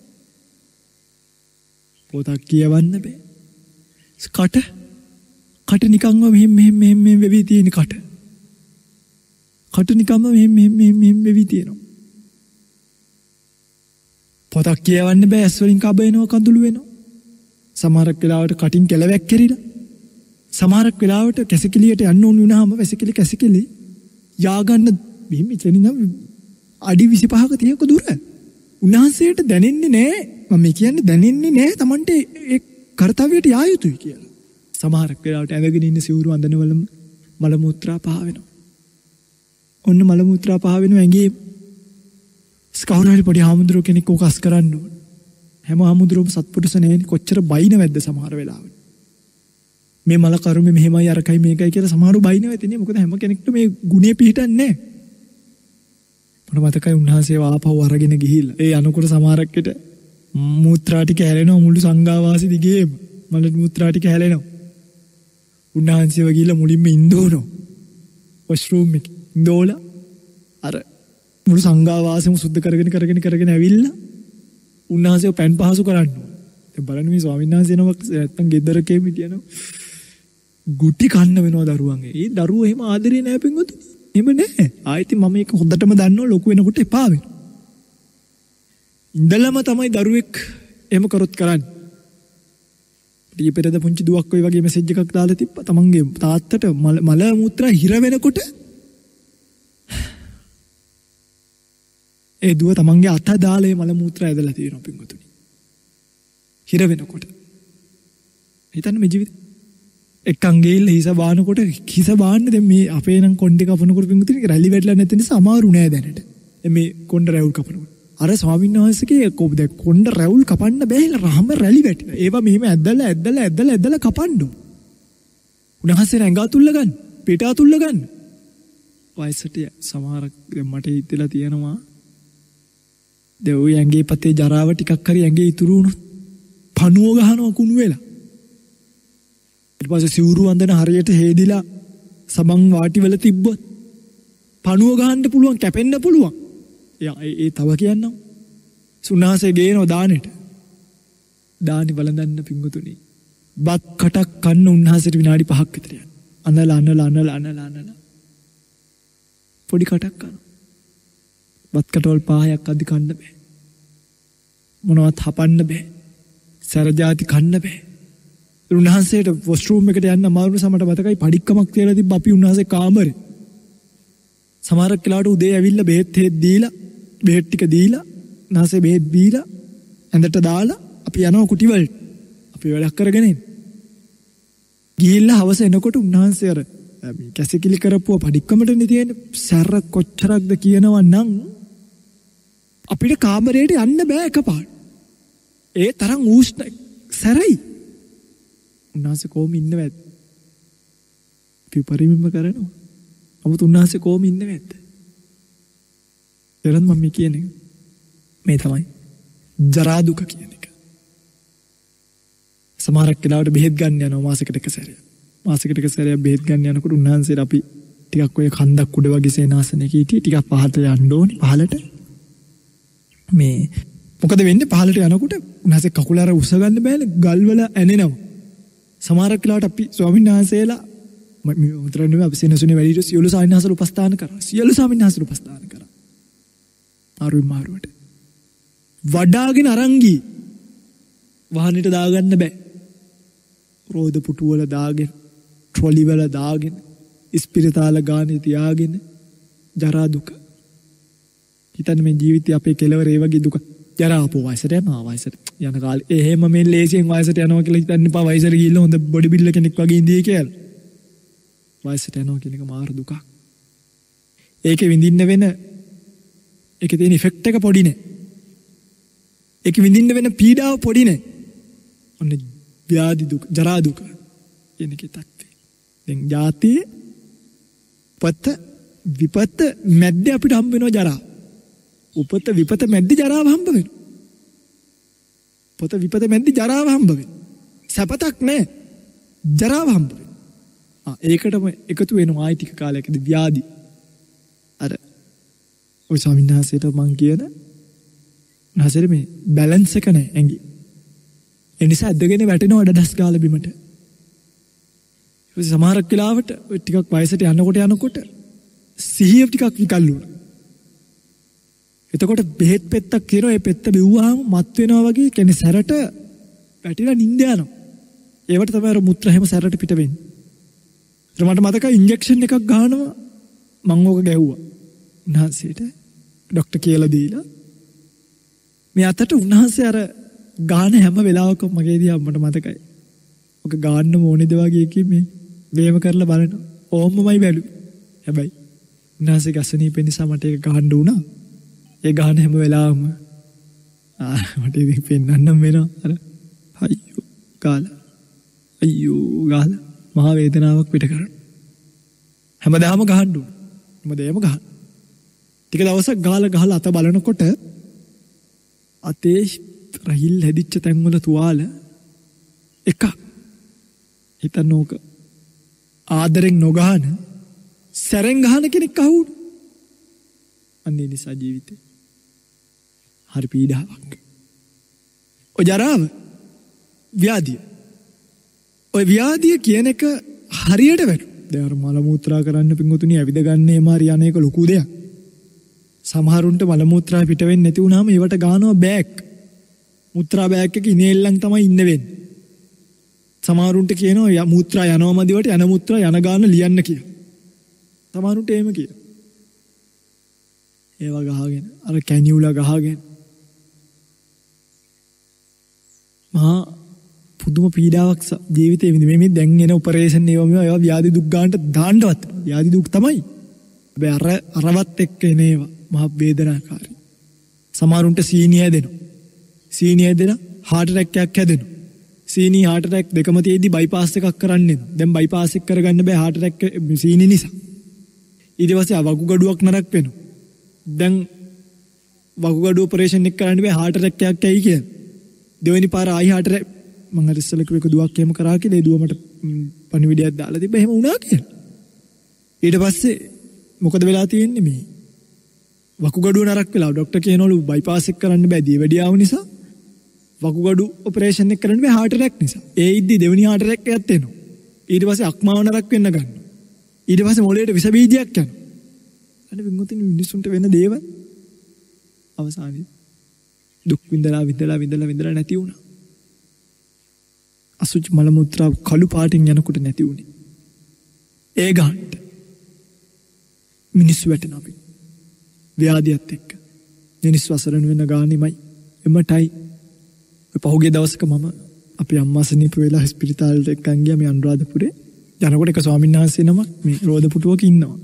පොතක් කියවන්න බෑ. කට නිකන්ම මෙහෙම වෙවි තියෙන කට. කට නිකන්ම මෙහෙම වෙවි තියෙනවා. පොතක් කියවන්න බෑ. ඇස් වලින් කබ එනවා, කඳුළු වෙනවා. සමහරක් වෙලාවට කටින් කෙලවැක් කෙරිලා. සමහරක් වෙලාවට කැසිකිලියට යන්න ඕන වුණාම කැසිකිලි යාගන්න මෙහෙම ඉතනින් අඩි 25ක 30ක දුර. උන්වහන්සේට දැනෙන්නේ නෑ. මම කියන්නේ දැනෙන්නේ නෑ Tamante ඒ කාර්යයට යා යුතුයි කියලා. සමහරක් වෙලාවට ඇඳගෙන ඉන්න සිවුරු අඳනවලම මල මුත්‍රා පහ වෙනවා. ඔන්න මල මුත්‍රා පහ වෙනවා ඇඟේ. ස්කවුරේ පොඩි හාමුදුරුවෝ කෙනෙක් ඕක අස් කරන්න ඕන. හැම හාමුදුරුවෝම සත්පුරුෂ නෙවෙයි. කොච්චර බයිනවද සමහර වෙලාවට. මේ මල කරුමේ මෙහෙමයි අරකයි මේකයි කියලා සමහරු බයිනව ඇතිනේ. මොකද හැම කෙනෙක්ටම මේ ගුණේ පිහිටන්නේ නෑ. මට මතකයි උන්වහන්සේ ආපහු අරගෙන ගිහිල්ලා ඒ අනුකර සමහරක්කට මූත්‍රා ටික හැලෙනවා මුළු සංඝාවාසි දිගේම මල මූත්‍රා ටික හැලෙනවා. උන්වහන්සේව ගිහිල්ලා මුලින්ම ඉන්දෝනවා. වොෂ්රූම් එකේ ඉන්දෝලා අර මුළු සංඝාවාසෙම සුද්ධ කරගෙන ඇවිල්ලා උන්වහන්සේව පෑන් පහසු කරන්න ඕන. දැන් බලන්න මේ ස්වාමීන් වහන්සේ නමක් නැත්තම් ගෙදරකේ හිටියන ගුටි කන්න වෙනවා දරුවන්ගේ. ඒ දරුවෝ එහෙම ආදරේ නැහැ පින්වතුනි. එහෙම නැහැ. ආයිත් මම ඒක හොඳටම දන්නවා ලොකු වෙනකොට එපා වෙනවා. ඉඳලම තමයි දරුවෙක් එහෙම කරොත් කරන්නේ. ඊ පෙරේද පුංචි දුවක් ඔය වගේ මෙසේජ් එකක් දාලා තිබ්බා. තමන්ගේ තාත්තට මල මුත්‍රා හිර වෙනකොට ඒ දුව තමන්ගේ අත දාලා මල මුත්‍රා ඇදලා තියෙනවා පින්වතුනි. හිර වෙනකොට. හිතන්න මේ ජීවිත එක්කන් ගිහිල්ලා හිස බානකොට හිස බාන්න දැන් මේ අපේ නම් කොණ්ඩේ කපනකොට පින්වතුනි රැලි වැටලා නැති නිසා අමාරු නෑ දැනට. මේ කොණ්ඩ රැවුල් කපනකොට. අර ස්වාමීන් වහන්සේගේ කොණ්ඩ රැවුල් කපන්න බෑලා රහම රැලි වැටිලා. ඒවා මෙහෙම ඇද්දලා කපන්න. උන්වහන්සේ රැඟා තුල්ල ගන්න. පිටා තුල්ල ගන්න. වයසට සමහරක් මට හිතලා තියෙනවා. දැන් ඔය ඇඟේ පතේ ජරාව ටිකක් හරි ඇඟේ ඉතුරු වුණොත් පණුව ගහනවා කුණු වෙලා. ඊට පස්සේ සිවුරු අඳන හරියට හේදිලා සබන් වාටිවල තිබ්බොත් පණුව ගහන්න පුළුවන්, කැපෙන්න පුළුවන්. ඒ තව කියන්නම්. සුනාසේ ගේනවා දානෙට. දානි බලඳන්න පිංගුතුනි. බත් කටක් කන්න උන්වහන්සේට විනාඩි 5ක් විතර යනවා. අනලා. පොඩි කටක් කනවා. බත් කටවල් 5ක් අධි කන්න බෑ. මොනවත් හපන්න බෑ. සරජාති කන්න බෑ. උන්වහන්සේට වොෂ්රූම් එකට යන්න අමාරු නිසා මට මතකයි පඩික්කමක් තියලා තිබ්බ අපි උන්වහන්සේ කාමරේ. සමහරක් වෙලාවට උදේ ඇවිල්ලා බෙහෙත් දීලා බෙහෙත් ටික දීලා නැසේ බෙහෙත් බීලා ඇඳට දාලා අපි යනවා කුටි වලට. අපි වැඩක් කරගෙන ඉන්න. ගිහිල්ලා හවස එනකොට උන්වහන්සේ අර කැසිකිලි කරපුව පඩික්කමටනේ තියෙන්නේ. සැර කොච්චරක්ද කියනවා නම් අපිට කාමරේට යන්න බෑ එකපාර. ඒ තරම් උෂ්ණ සැරයි. උන්වහන්සේ කොහොම ඉන්නවද? පිපරිමින්ම කරනවා. අමුතු උන්වහන්සේ කොහොම ඉන්නවද? එරන් මම කියන්නේ මේ තමයි ජරා දුක කියන එක. සමහරක් වෙලාවට බෙහෙත් ගන්න යනවා මාසෙකට එක සැරයක්. මාසෙකට එක සැරයක් බෙහෙත් ගන්න යනකොට උන්වහන්සේට අපි ටිකක් ඔය කන්දක් උඩ වගේ සේනාසනයක හිටියේ. ටිකක් පහළට යන්න ඕනි. පහළට මේ මොකද වෙන්නේ පහළට යනකොට උන්වහන්සේ කකුල අර උස්ස ගන්න බෑනේ. ගල් වල ඇනෙනවා. සමහරක් වෙලාවට අපි ස්වාමීන් වහන්සේලා උතරන්නේ අපි සෙනසුනේ වැඩිට සියලු ස්වාමීන් වහන්සේලා උපස්ථාන කරා. සියලු ස්වාමීන් වහන්සේලා උපස්ථාන කරා. මාරුවට වඩාගෙන අරන් ගියේ. වාහනේට දාගන්න බෑ. රෝද පුටු වල දාගෙන, ට්‍රොලි වල දාගෙන, ඉස්පිරිතාල ගානේ තියාගෙන ජරා දුක. හිතන්න මේ ජීවිතේ අපේ කෙලවර ඒ වගේ දුක. ජරා අපෝ වයසට යනවා වයසට යන කාලේ එහෙම මේ ලේසියෙන් වයසට යනවා කියලා හිතන්න එපා. වයසට ගිහිල්ලා හොඳ බොඩි බිල්ඩර් කෙනෙක් වගේ ඉඳී කියලා. වයසට යනවා කියන එක මාර දුකක්. ඒකේ විඳින්න වෙන ඒකේ තියෙන ඉෆෙක්ට් එක පොඩි නේ. ඒකේ විඳින්න වෙන පීඩාව පොඩි නේ. ඔන්න ව්‍යාධි දුක, ජරා දුක කියන එකේ තත්ත්වය. දැන් ජාතියේ උපත විපත මැද්දේ අපිට හම්බ වෙනවා ජරා. උපත විපත මැද්දේ ජරාව හම්බ වෙනවා. උපත විපත මැද්දේ ජරාව හම්බ වෙනවා. සැපතක් නැහැ. ජරාව හම්බ වෙනවා. ඒකටම එකතු වෙනවා ආයි ටික කාලයකදී ව්‍යාධි. අර ඔය ස්වාමීන් වහන්සේට මං කියන නැසෙර මේ බැලන්ස් එක නැහැ ඇඟි. ඒ නිසා ඇදගෙන වැටෙනවා ඩඩස් ගාලා බිමට. සමහරක් වෙලාවට ටිකක් වයසට යනකොට සිහිය ටිකක් විකල් වුණා. එතකොට බෙහෙත් පෙත්තක් කියනවා, ඒ පෙත්ත බිව්වහම මත් වෙනවා වගේ කියන්නේ සැරට වැටිලා නිින්ද යනවා. ඒවට තමයි අර මුත්‍රා හැම සැරට පිට වෙන්නේ. ඊට මට මතකයි ඉන්ජෙක්ෂන් එකක් ගහනවා මම ඕක ගැහුවා. උන්වහන්සේට ડોක්ටර් කියලා දීලා මේ අතට උන්වහන්සේ අර ගාන හැම වෙලාවකම මගේ දිහා මට මතකයි. ඔක ගාන්න ඕනේද වගේ එකේ මේ වේම කරලා බලනවා. ඕම්මමයි බැලුවේ. හැබැයි උන්වහන්සේ ගසනීප නිසා මට ඒක ගහන්න වුණා. ඒ ගාන හැම වෙලාවම මට ඉතින් පෙන්නන්නම් වෙනවා. අර අයියෝ ගාලා මහා වේදනාවක් පිට කරනවා. හැමදාම ගහන්න ඕන. හැමදේම ගහන්න. ටික දවසක් ගහලා අත බලනකොට අතේ රහිල් හැදිච්ච තැන්වල තුවාල එකක්. හිතන්න ඕක ආදරෙන් නොගහන සැරෙන් ගහන කෙනෙක් අහුවුණු. අන්නේ නිසා ජීවිතේ හරි පීඩාවක්. ඔය ජරාව ව්‍යාධිය. ඔය ව්‍යාධිය කියන එක හරියට වැටු. දැන් අර මල මූත්‍රා කරන්න පිංගුතුණි ඇවිද ගන්නේ මාරි අනේක ලොකු දෙයක්. සමහරුන්ට මල මූත්‍රා පිට වෙන්නේ නැති වුණාම ඒවට ගන්නවා බෑග්. මුත්‍රා බෑග් එක ඉනේල්ලන් තමයි ඉන්න වෙන්නේ. සමහරුන්ට කියනවා මූත්‍රා යනවා මදිවට යන මුත්‍රා යන ගාන ලියන්න කියලා. සමහරුන්ට එහෙම කියනවා. ඒවා ගහගෙන අර කැනියුලා ගහගෙන මහා පුදුම පීඩාවක් ජීවිතේ විඳින මේ දැන් එන ඔපරේෂන් ඒවා ව්‍යාධි දුක් ගන්නට දාන්නවත් ව්‍යාධි දුක් තමයි. හැබැයි අරවත් එක්ක එන ඒවා මහා වේදනාකාරී. සමහරුන්ට සීනිය හැදෙනවා. සීනිය හැදෙන heart attack එකක් හැදෙනවා. සීනි heart attack දෙකම තියෙද්දි බයිපාස් එකක් කරන්නේ. දැන් බයිපාස් එක කරගන්න බෑ heart attack සීනි නිසා. ඊට පස්සේ වකුගඩුවක් නරක් වෙනවා. දැන් වකුගඩු ඔපරේෂන් එක කරන්න බෑ heart attack එකක් ඇයි කියන්නේ. දෙවෙනි පාර ආයි heart attack මම හරි ඉස්සෙල්ලා කිව්ව එක දුවක් එහෙම කරා කියලා ඒ දුව මට පණිවිඩයක් දාලා තිබ්බා එහෙම වුණා කියලා. ඊට පස්සේ මොකද වෙලා තියෙන්නේ මේ වකුගඩුව නරක් වෙලා ડોක්ටර් කියනවලු බයිපාස් එක කරන්න බෑ දියවැඩියාව නිසා. වකුගඩු ඔපරේෂන් එක කරන්න බෑ heart attack නිසා. ඒ ඉද්දි දෙවෙනි heart attack එකක් එනවා. ඊට පස්සේ අක්මාව නරක් වෙන්න ගන්නවා. ඊට පස්සේ මොළයට විස බීජයක් යනවා. අනේ වින්ගොතින් මිනිසුන්ට වෙන දේවල් අවසානයේ දුක් විඳලා නැති වුණා. අසුචි මල මුත්‍රා කළු පාටින් යනකොට නැති වුණේ. ඒ ගන්නට මිනිස්සු වැටෙනවා අපි. ව්‍යාධියත් එක්ක. මිනිස්සු අසරණ වෙන ගානෙමයි. එමටයි පහුගිය දවසක මම අපේ අම්මා සනීප වෙලා හොස්පිටාලෙට එක්කන් ගියා මේ අනුරාධපුරේ. යනකොට එක ස්වාමීන් වහන්සේ නමක් මේ රෝදපුටුවක ඉන්නවා.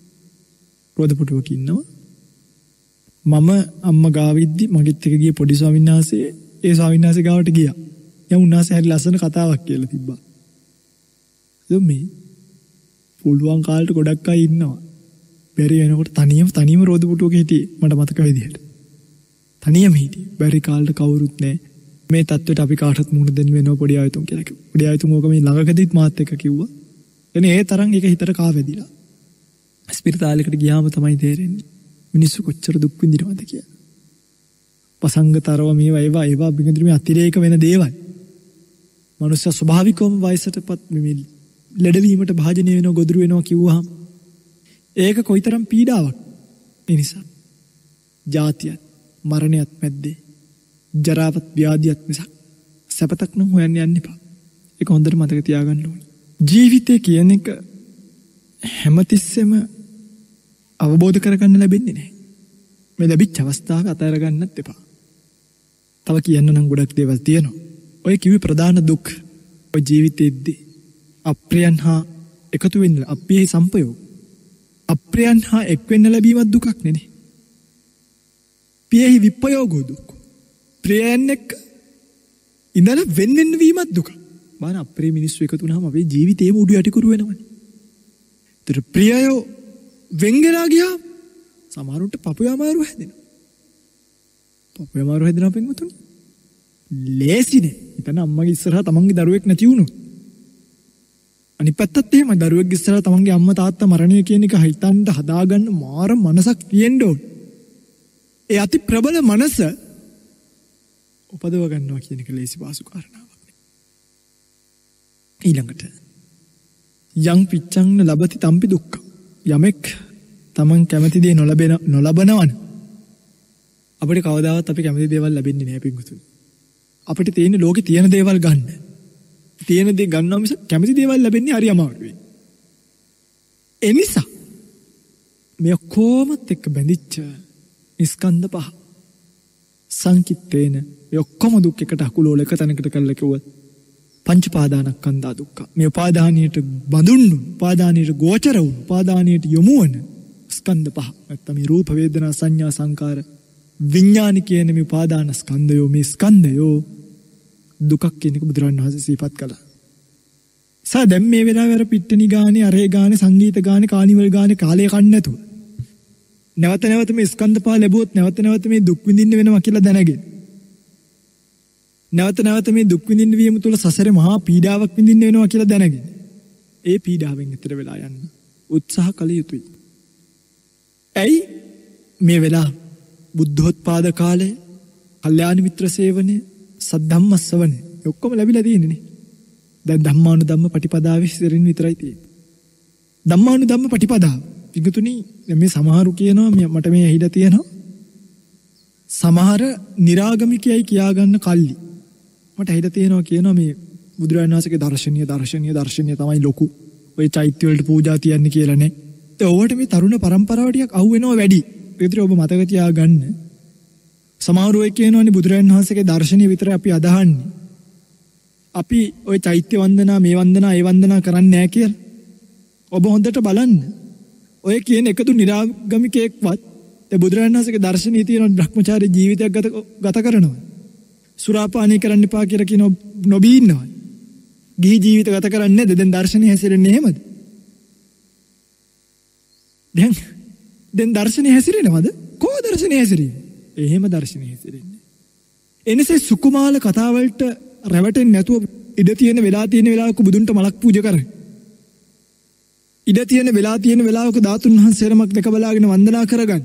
මම අම්මා ගාව ඉද්දි මගෙත් එක ගිය පොඩි ස්වාමීන් වහන්සේ ඒ ස්වාමීන් වහන්සේ ගාවට ගියා. දැන් උන්වහන්සේ හරි ලස්සන කතාවක් කියලා තිබ්බා. මේ පුළුවන් කාලේට ගොඩක් අය ඉන්නවා. බැරි වෙනකොට තනියම රෝදපුටුවක හිටියේ මට මතක විදිහට. තනියම හිටියේ. බැරි කාලේට කවුරුත් නැහැ. මේ තත්ත්වයට අපි කාටවත් මුහුණ දෙන්න වෙනවා පොඩි ආයතුන් කියලා කිව්වා. පොඩි ආයතුන් ඕක මේ ළඟකදීත් මාත් එක්ක කිව්වා. එනේ ඒ තරම් ඒක හිතට කාවැදිලා. ස්පිරිතාලයකට ගියාම තමයි තේරෙන්නේ මිනිස්සු කොච්චර දුක් විඳිනවද කියලා. පසංගතරව මේවා බින්දුමේ අතිරේක වෙන දේවල්. මනුෂ්‍ය ස්වභාවිකවම වයසටපත් මේ ලෙඩවීමට භාජනය වෙනවා ගොදුරු වෙනවා කිව්වහම ඒක කොයිතරම් පීඩාවක්. ඒ නිසා ජාතියත් මරණයත් මැද්දේ ජරාවත් ව්‍යාධියත් මිසක් සැපතක් නම් හොයන්න යන්න එපා. ඒක හොඳට මතක තියාගන්න ඕනේ. ජීවිතය කියන එක හැමතිස්සෙම අවබෝධ කරගන්න ලැබෙන්නේ නැහැ. මේ ලැබිච්ච අවස්ථාවක අතහැර ගන්නත් එපා. තව කියන්න නම් ගොඩක් දේවල් තියෙනවා. ඔය කිව්වේ ප්‍රධාන දුක් ඔය ජීවිතයේදී අප්‍රියයන් හා එකතු වෙන්න අපේ සම්පයෝග. අප්‍රියයන් හා එක් වෙන්න ලැබීමත් දුකක් නෙනේ. පියෙහි විප්පයෝගෝ දුක්. ප්‍රියයන් එක්ක ඉඳලා වෙන්න වීමත් දුක. බාන අප්‍රිය මිනිස්සු එකතු වුණාම අපේ ජීවිතේම උඩු යටිකුරු වෙනවනේ. ඒතර ප්‍රියයෝ වෙන් වෙලා ගියා සමහරුන්ට පපුවේ අමාරු හැදෙනවා. පපුවේ අමාරු හැදෙනවා පින්වතුනි. ලේසිනේ. හිතන්න අම්මගේ ඉස්සරහා තමන්ගේ දරුවෙක් නැති වුණොත්. අනිත් පැත්තත් එහෙම දරුවෙක් ඉස්සරහා තමන්ගේ අම්මා තාත්තා මරණය කියන එක හිතන්න හදාගන්න මාර මනසක් තියෙන්න ඕන. ඒ අති ප්‍රබල මනස උපදව ගන්නවා කියන එක ලේසි පාසු කාරණාවක් නෙවෙයි. ඊළඟට යං පිච්ඡං ලබති තම්පි දුක්ඛ. යමෙක් තමන් කැමති දේ නොලබනවන අපිට කවදාවත් අපි කැමති දේවල් ලැබෙන්නේ නැහැ පින්වතුනි. අපිට තියෙන ලෝකේ තියෙන දේවල් ගන්න. තියෙන දේ ගන්නවා මිස කැමති දේවල් ලැබෙන්නේ හරි අමාරුයි. ඒ නිසා මේ කොමත් එක්ක බැඳිච්ච ස්කන්ධ පහ සංකිට්ඨේන මේ ඔක්කොම දුක් එකට අකුලෝල එක තැනකට කරලා කිව්වත් පංච පාදානස්කන්ධා දුක්ඛ. මේ උපාදානියට බඳුන්නු, උපාදානියට ගෝචර වුණු, උපාදානියට යොමු වන ස්කන්ධ පහ. නැත්නම් මේ රූප වේදනා සංඥා සංකාර විඥාන කියන මේ උපාදානස්කන්ධයෝ මේ ස්කන්ධයෝ දුකක් කියන එක බුදුරණන් වහන්සේ සිහිපත් කළා. දැන් මේ වෙලාවේ අර පිට්ටනි ගානේ, අරේ ගානේ, සංගීත ගානේ, කානිවල් ගානේ කාලය කන්නේ නැතුව නැවත නැවත මේ ස්කන්ධ පහ ලැබුවොත් නැවත නැවත මේ දුක් විඳින්න වෙනවා කියලා දැනගෙන නැවත නැවත මේ දුක් විඳින්න වීම තුළ සසරේ මහා පීඩාවක් විඳින්න වෙනවා කියලා දැනගෙන ඒ පීඩාවෙන් ඈතර වෙලා යන්න උත්සාහ කළ යුතුයි. ඇයි මේ බුද්ධෝත්පාද කාලය, කල්යාණ මිත්‍ර සේවනය, සද්ධම්මස්සවනේ ඔක්කොම ලැබිලා තියෙන්නේ නේ. දැන් ධම්මානුධම්ම පටිපදාවේ සිරින් විතරයි තියෙන්නේ. ධම්මානුධම්ම පටිපදාව. විගතුනි මේ සමහරු කියනවා මට මේ ඇහිලා තියෙනවා. සමහර निराගමිකයයි කියාගන්න කල්ලි. මට ඇහිලා තියෙනවා කියනවා මේ බුදුරජාණන් වහන්සේගේ දර්ශනීය තමයි ලොකු. ඔය චෛත්‍ය වලට පූජා තියන්නේ කියලා නේ. ඒ ඔවට මේ තරුණ පරම්පරාව ටිකක් අහු වෙනවා වැඩි. ඒතර ඔබ මතක තියාගන්න. සමහරව කියනවානේ බුදුරජාණන් වහන්සේගේ දර්ශනීය විතරයි අපි අදහන්නේ. අපි ওই චෛත්‍ය වන්දනා මේ වන්දනා ඒ වන්දනා කරන්නේ නැහැ කියලා. ඔබ හොඳට බලන්න. ඔය කියන එකදු निराගමිකයෙක්වත් ඒ බුදුරජාණන් වහන්සේගේ දර්ශනීය තියෙන භ්‍රමචාරී ජීවිතයක් ගත කරනවා. සුරාපානය කරන්න එපා කියලා කියන නොබී ඉන්නවා. ගිහි ජීවිත ගත කරන්නේ නැද්ද? දැන් දර්ශනීය හැසිරෙන්නේ එහෙමද? දැන් දර්ශනීය හැසිරෙනවද? කෝ දර්ශනීය හැසිරෙන්නේ? එහෙම දර්ශනීය හැසිරෙන්නේ. එනිසා සුකුමාල කතාවලට රැවටෙන්නේ නැතුව ඉඩ තියෙන වෙලාවක බුදුන්ට මලක් පූජා කරන්නේ. ඉඩ තියෙන වෙලාවක ධාතුන් වහන්සේ නමක් දැක බලාගෙන වන්දනා කරගන්න.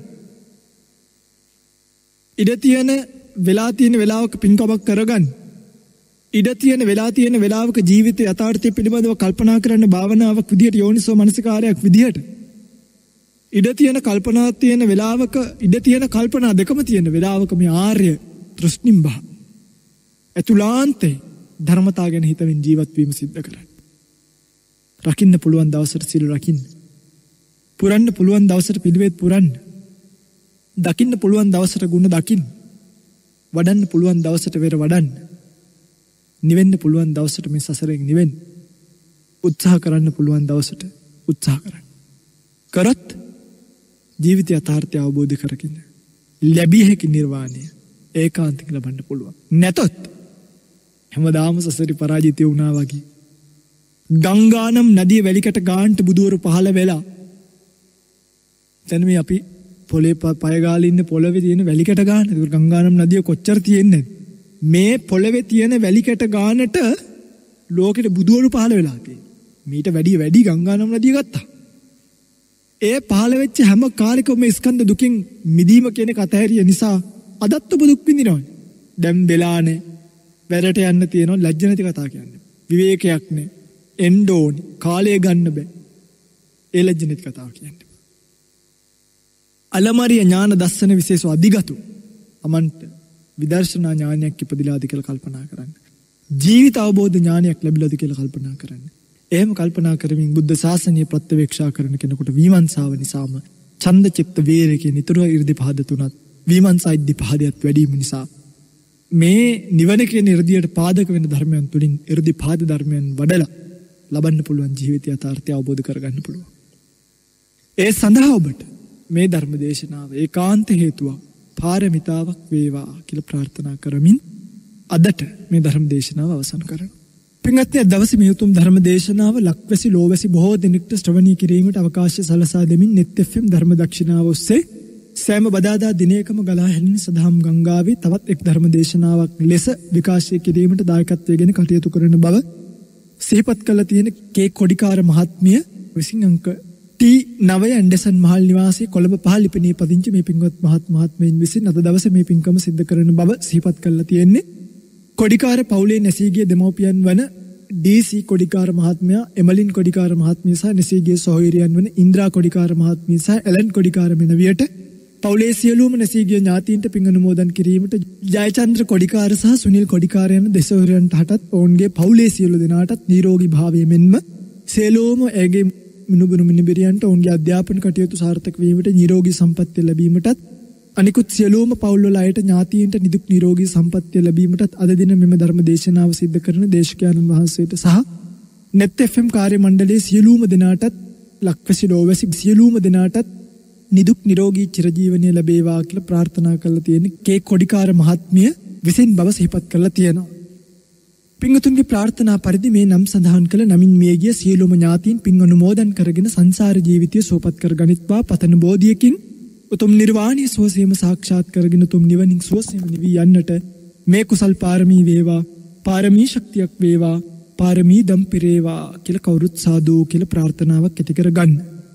ඉඩ තියෙන වෙලාවක පින්කමක් කරගන්න. ඉඩ තියෙන වෙලාවක ජීවිතය යථාර්ථය පිළිබඳව කල්පනා කරන්න භාවනාවක් විදිහට යෝනිසෝ මනසිකාරයක් විදිහට. ඉඩ තියෙන කල්පනා දෙකම තියෙන වෙලාවක මේ ආර්ය තෘෂ්ණිම්බහ ඇතුලාන්තේ ධර්මතා ගැන හිතමින් ජීවත් වීම සිද්ධ කරන්න. රකින්න පුළුවන් දවසට සිල් රකින්න. පුරන්න පුළුවන් දවසට පිළිවෙත් පුරන්න. දකින්න පුළුවන් දවසට ගුණ දකින්න. වඩන්න පුළුවන් දවසට වෙර වඩන්න. නිවෙන්න පුළුවන් දවසට මේ සසරෙන් නිවෙන්න. උත්සාහ කරන්න පුළුවන් දවසට උත්සාහ කරන්න. කරත් ජීවිතය යථාර්ථය අවබෝධ කරගෙන ලැබිය හැකි නිර්වාණය ඒකාන්තයෙන් ලබන්න පුළුවන්. නැතොත් හැමදාම සසරි පරාජිතය වුණා වගේ ගංගානම් නදිය වැලිකට ගාන්ට බුදුවරු පහළ වෙලා දැන් මේ අපි පොළේ පය ගාලා ඉන්න පොළවේ තියෙන වැලිකට ගාන. ඒක ගංගානම් නදිය කොච්චර තියෙන්නේ? මේ පොළවේ තියෙන වැලිකට ගානට ලෝකෙට බුදුවරු පහළ වෙලා තියෙනවා. මීට වැඩි ගංගානම් නදිය ගත්තා. ඒ පහළ වෙච්ච හැම කාලෙකම මේ ස්කන්ධ දුකින් මිදීම කියන කතහැරිය නිසා අදත් ඔබ දුක් විඳිනවා. දැන් වෙලානේ වැඩට යන්න තියෙනවා ලැජ්ජ නැති කතා කියන්නේ. විවේකයක් නෑ. එන්න ඕනි. කාලය ගන්න බෑ. ඒ ලැජ්ජ නැති කතාව කියන්නේ. අලමරිය ඥාන දස්සන විශේෂ අධිගතු. අමන්ට විදර්ශනා ඥානයක් ඉපදිලාද කියලා කල්පනා කරන්න. ජීවිත අවබෝධ ඥානයක් ලැබිලාද කියලා කල්පනා කරන්න. එහෙම කල්පනා කරමින් බුද්ධ ශාසනය ප්‍රත්‍යවේක්ෂා කරන කෙනෙකුට විමර්ශාව නිසාම ඡන්ද චිත්ත වේරකේ නිතර 이르දිපහද තුනත් විමර්ශා ඉද්ධිපහදයට වැඩිම නිසා මේ නිවන කියන 이르දියට පාදක වෙන ධර්මයන් තුලින් 이르දිපහද ධර්මයන් වඩලා ලබන්න පුළුවන් ජීවිතය යථාර්ථය අවබෝධ කරගන්න පුළුවන්. ඒ සඳහා ඔබට මේ ධර්ම දේශනාව ඒකාන්ත හේතුවක් පාරමිතාවක් වේවා කියලා ප්‍රාර්ථනා කරමින් අදට මේ ධර්ම දේශනාව අවසන් කරනවා. පින්වත්නි, දවසේ මේ උතුම් ධර්ම දේශනාව ලක්වැසි ලෝවැසි බොහෝ දෙනෙකුට ශ්‍රවණය කිරීමට අවකාශය සලසා දෙමින් net FM ධර්ම දක්ෂිනාව ඔස්සේ සෑම බදාදා දිනයකම ගලා හැලෙන සදහම් ගංගාවේ තවත් එක් ධර්ම දේශනාවක් ලෙස විකාශය කිරීමට දායකත්වයෙන් කටයුතු කරන බව සිහිපත් කළ තියෙන කේ කොඩිකාර මහත්මිය විසින් අංක T9 ඇන්ඩර්සන් මහල් නිවාසී කොළඹ 5 ලිපිණියේ පදිංචි මේ පින්වත් මහත්මයන් විසින් අද දවසේ මේ පින්කම සිද්ධ කරන බව සිහිපත් කළා තියෙන්නේ. කොඩිකාර පවුලේ නැසී ගිය දෙමව්පියන් වන DC කොඩිකාර මහත්මයා, එමලින් කොඩිකාර මහත්මිය සහ නැසී ගිය සහෝදරයන් වන ඉන්ද්‍රා කොඩිකාර මහත්මිය සහ එලන් කොඩිකාර මෙනවියට පවුලේ සියලුම නැසී ගිය ඥාතීන්ට පින් අනුමෝදන් කිරීමට ජයචන්ද්‍ර කොඩිකාර සහ සුනිල් කොඩිකාර යන දෙසවරයන්ට හටත් ඔවුන්ගේ පවුලේ සියලු දෙනාටත් නිරෝගී භාවය මෙන්ම සියලුම ඇගේ මිනුබුණු මිනිබිරියන්ට ඔවුන්ගේ අධ්‍යාපන කටයුතු සාර්ථක වීමට නිරෝගී සම්පන්නිය ලැබීමටත් අනිකුත් සියලුම පවුල්වල අයට ඥාතීන්ට නිදුක් නිරෝගී සම්පන්නිය ලැබීමටත් අද දින මෙම ධර්ම දේශනාව සිද්ධ කරන දේශකයන්න් වහන්සේට සහ net FM කාර්ය මණ්ඩලයේ සියලුම දෙනාටත් ලක්වැසි ලෝවැසි සියලුම දෙනාටත් නිදුක් නිරෝගී චිරජීවනය ලැබේවා කියලා ප්‍රාර්ථනා කරලා තියෙන කේ කොඩිකාර මහත්මිය විසින් බව සිහිපත් කරලා තියෙනවා. පින්වතුන්ගේ ප්‍රාර්ථනා පරිදි මේ නම් සඳහන් කළ නමින් මියගිය සියලුම ඥාතීන් පින් අනුමෝදන් කරගෙන සංසාර ජීවිතය සුවපත් කරගනිත්වා පතන බෝධියකින් උතුම් නිර්වාණය සුවසේම සාක්ෂාත් කරගෙන උතුම් නිවනින් සුවසේම නිවී යන්නට මේ කුසල් පාරමී වේවා, පාරමී ශක්තියක් වේවා, පාරමී දම් පිරේවා කියලා කවුරුත් සාදු කියලා ප්‍රාර්ථනාවක් ඇති කරගන්න.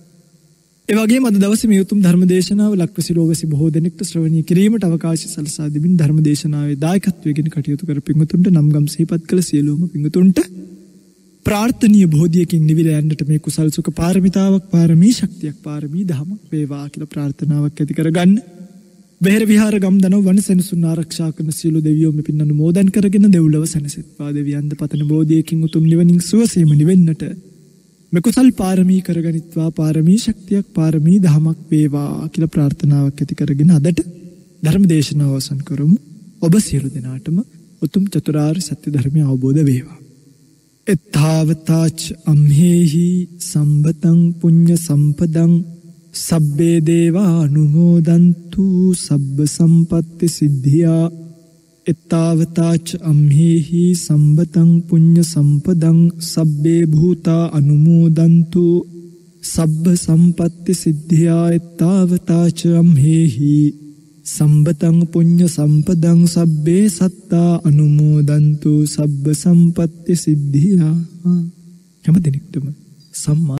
ඒ වගේම අද දවසේ මේ උතුම් ධර්ම දේශනාව ලක්වැසි ලෝවැසි බොහෝ දෙනෙකුට ශ්‍රවණය කිරීමට අවකාශය සලසා දෙමින් ධර්ම දේශනාවේ දායකත්වයෙන් කටයුතු කර පින්වතුන්ට නම් ගම් සිහිපත් කළ සියලුම පින්වතුන්ට ප්‍රාර්ථනීය බෝධියකින් නිවිලා යන්නට මේ කුසල් සුඛ පාරමිතාවක්, පාරමී ශක්තියක්, පාරමී දහමක් වේවා කියලා ප්‍රාර්ථනාවක් ඇති කරගන්න. බෙහෙර විහාර ගම්දනව වනසෙනසුන් ආරක්ෂා කරන සියලු දෙවියෝ මේ පින් අනුමෝදන් කරගෙන දෙව්ලොව සැනසෙත්වා. දෙවියන්ද පතන බෝධියකින් උතුම් නිවනින් සුවසේම නිවෙන්නට මෙකුසල් පාරමී කරගනිත්වා, පාරමී ශක්තියක්, පාරමී දහමක් වේවා කියලා ප්‍රාර්ථනාවක් ඇති කරගෙන අදට ධර්ම දේශනාව අවසන් කරමු. ඔබ සියලු දෙනාටම උතුම් චතුරාර්ය සත්‍ය ධර්මය අවබෝධ වේවා. එත්තාවතාච අම්හෙහි සම්බතං පුඤ්ඤ සම්පදං සබ්බේ දේවා අනුමෝදන්තු සබ්බ සම්පත්ති සිද්ධියා. එත්තාවතාච අම්හෙහි සම්බතං පුඤ්ඤ සම්පදං සබ්බේ භූතා අනුමෝදන්තු සබ්බ සම්පත්ති සිද්ධියා. එත්තාවතාච අම්හෙහි සම්බතං පුඤ්ඤ සම්පදං සබ්බේ සත්තා අනුමෝදන්තු සබ්බ සම්පත්ති සිද්ධියා. හැම දිනෙකටම සම්මා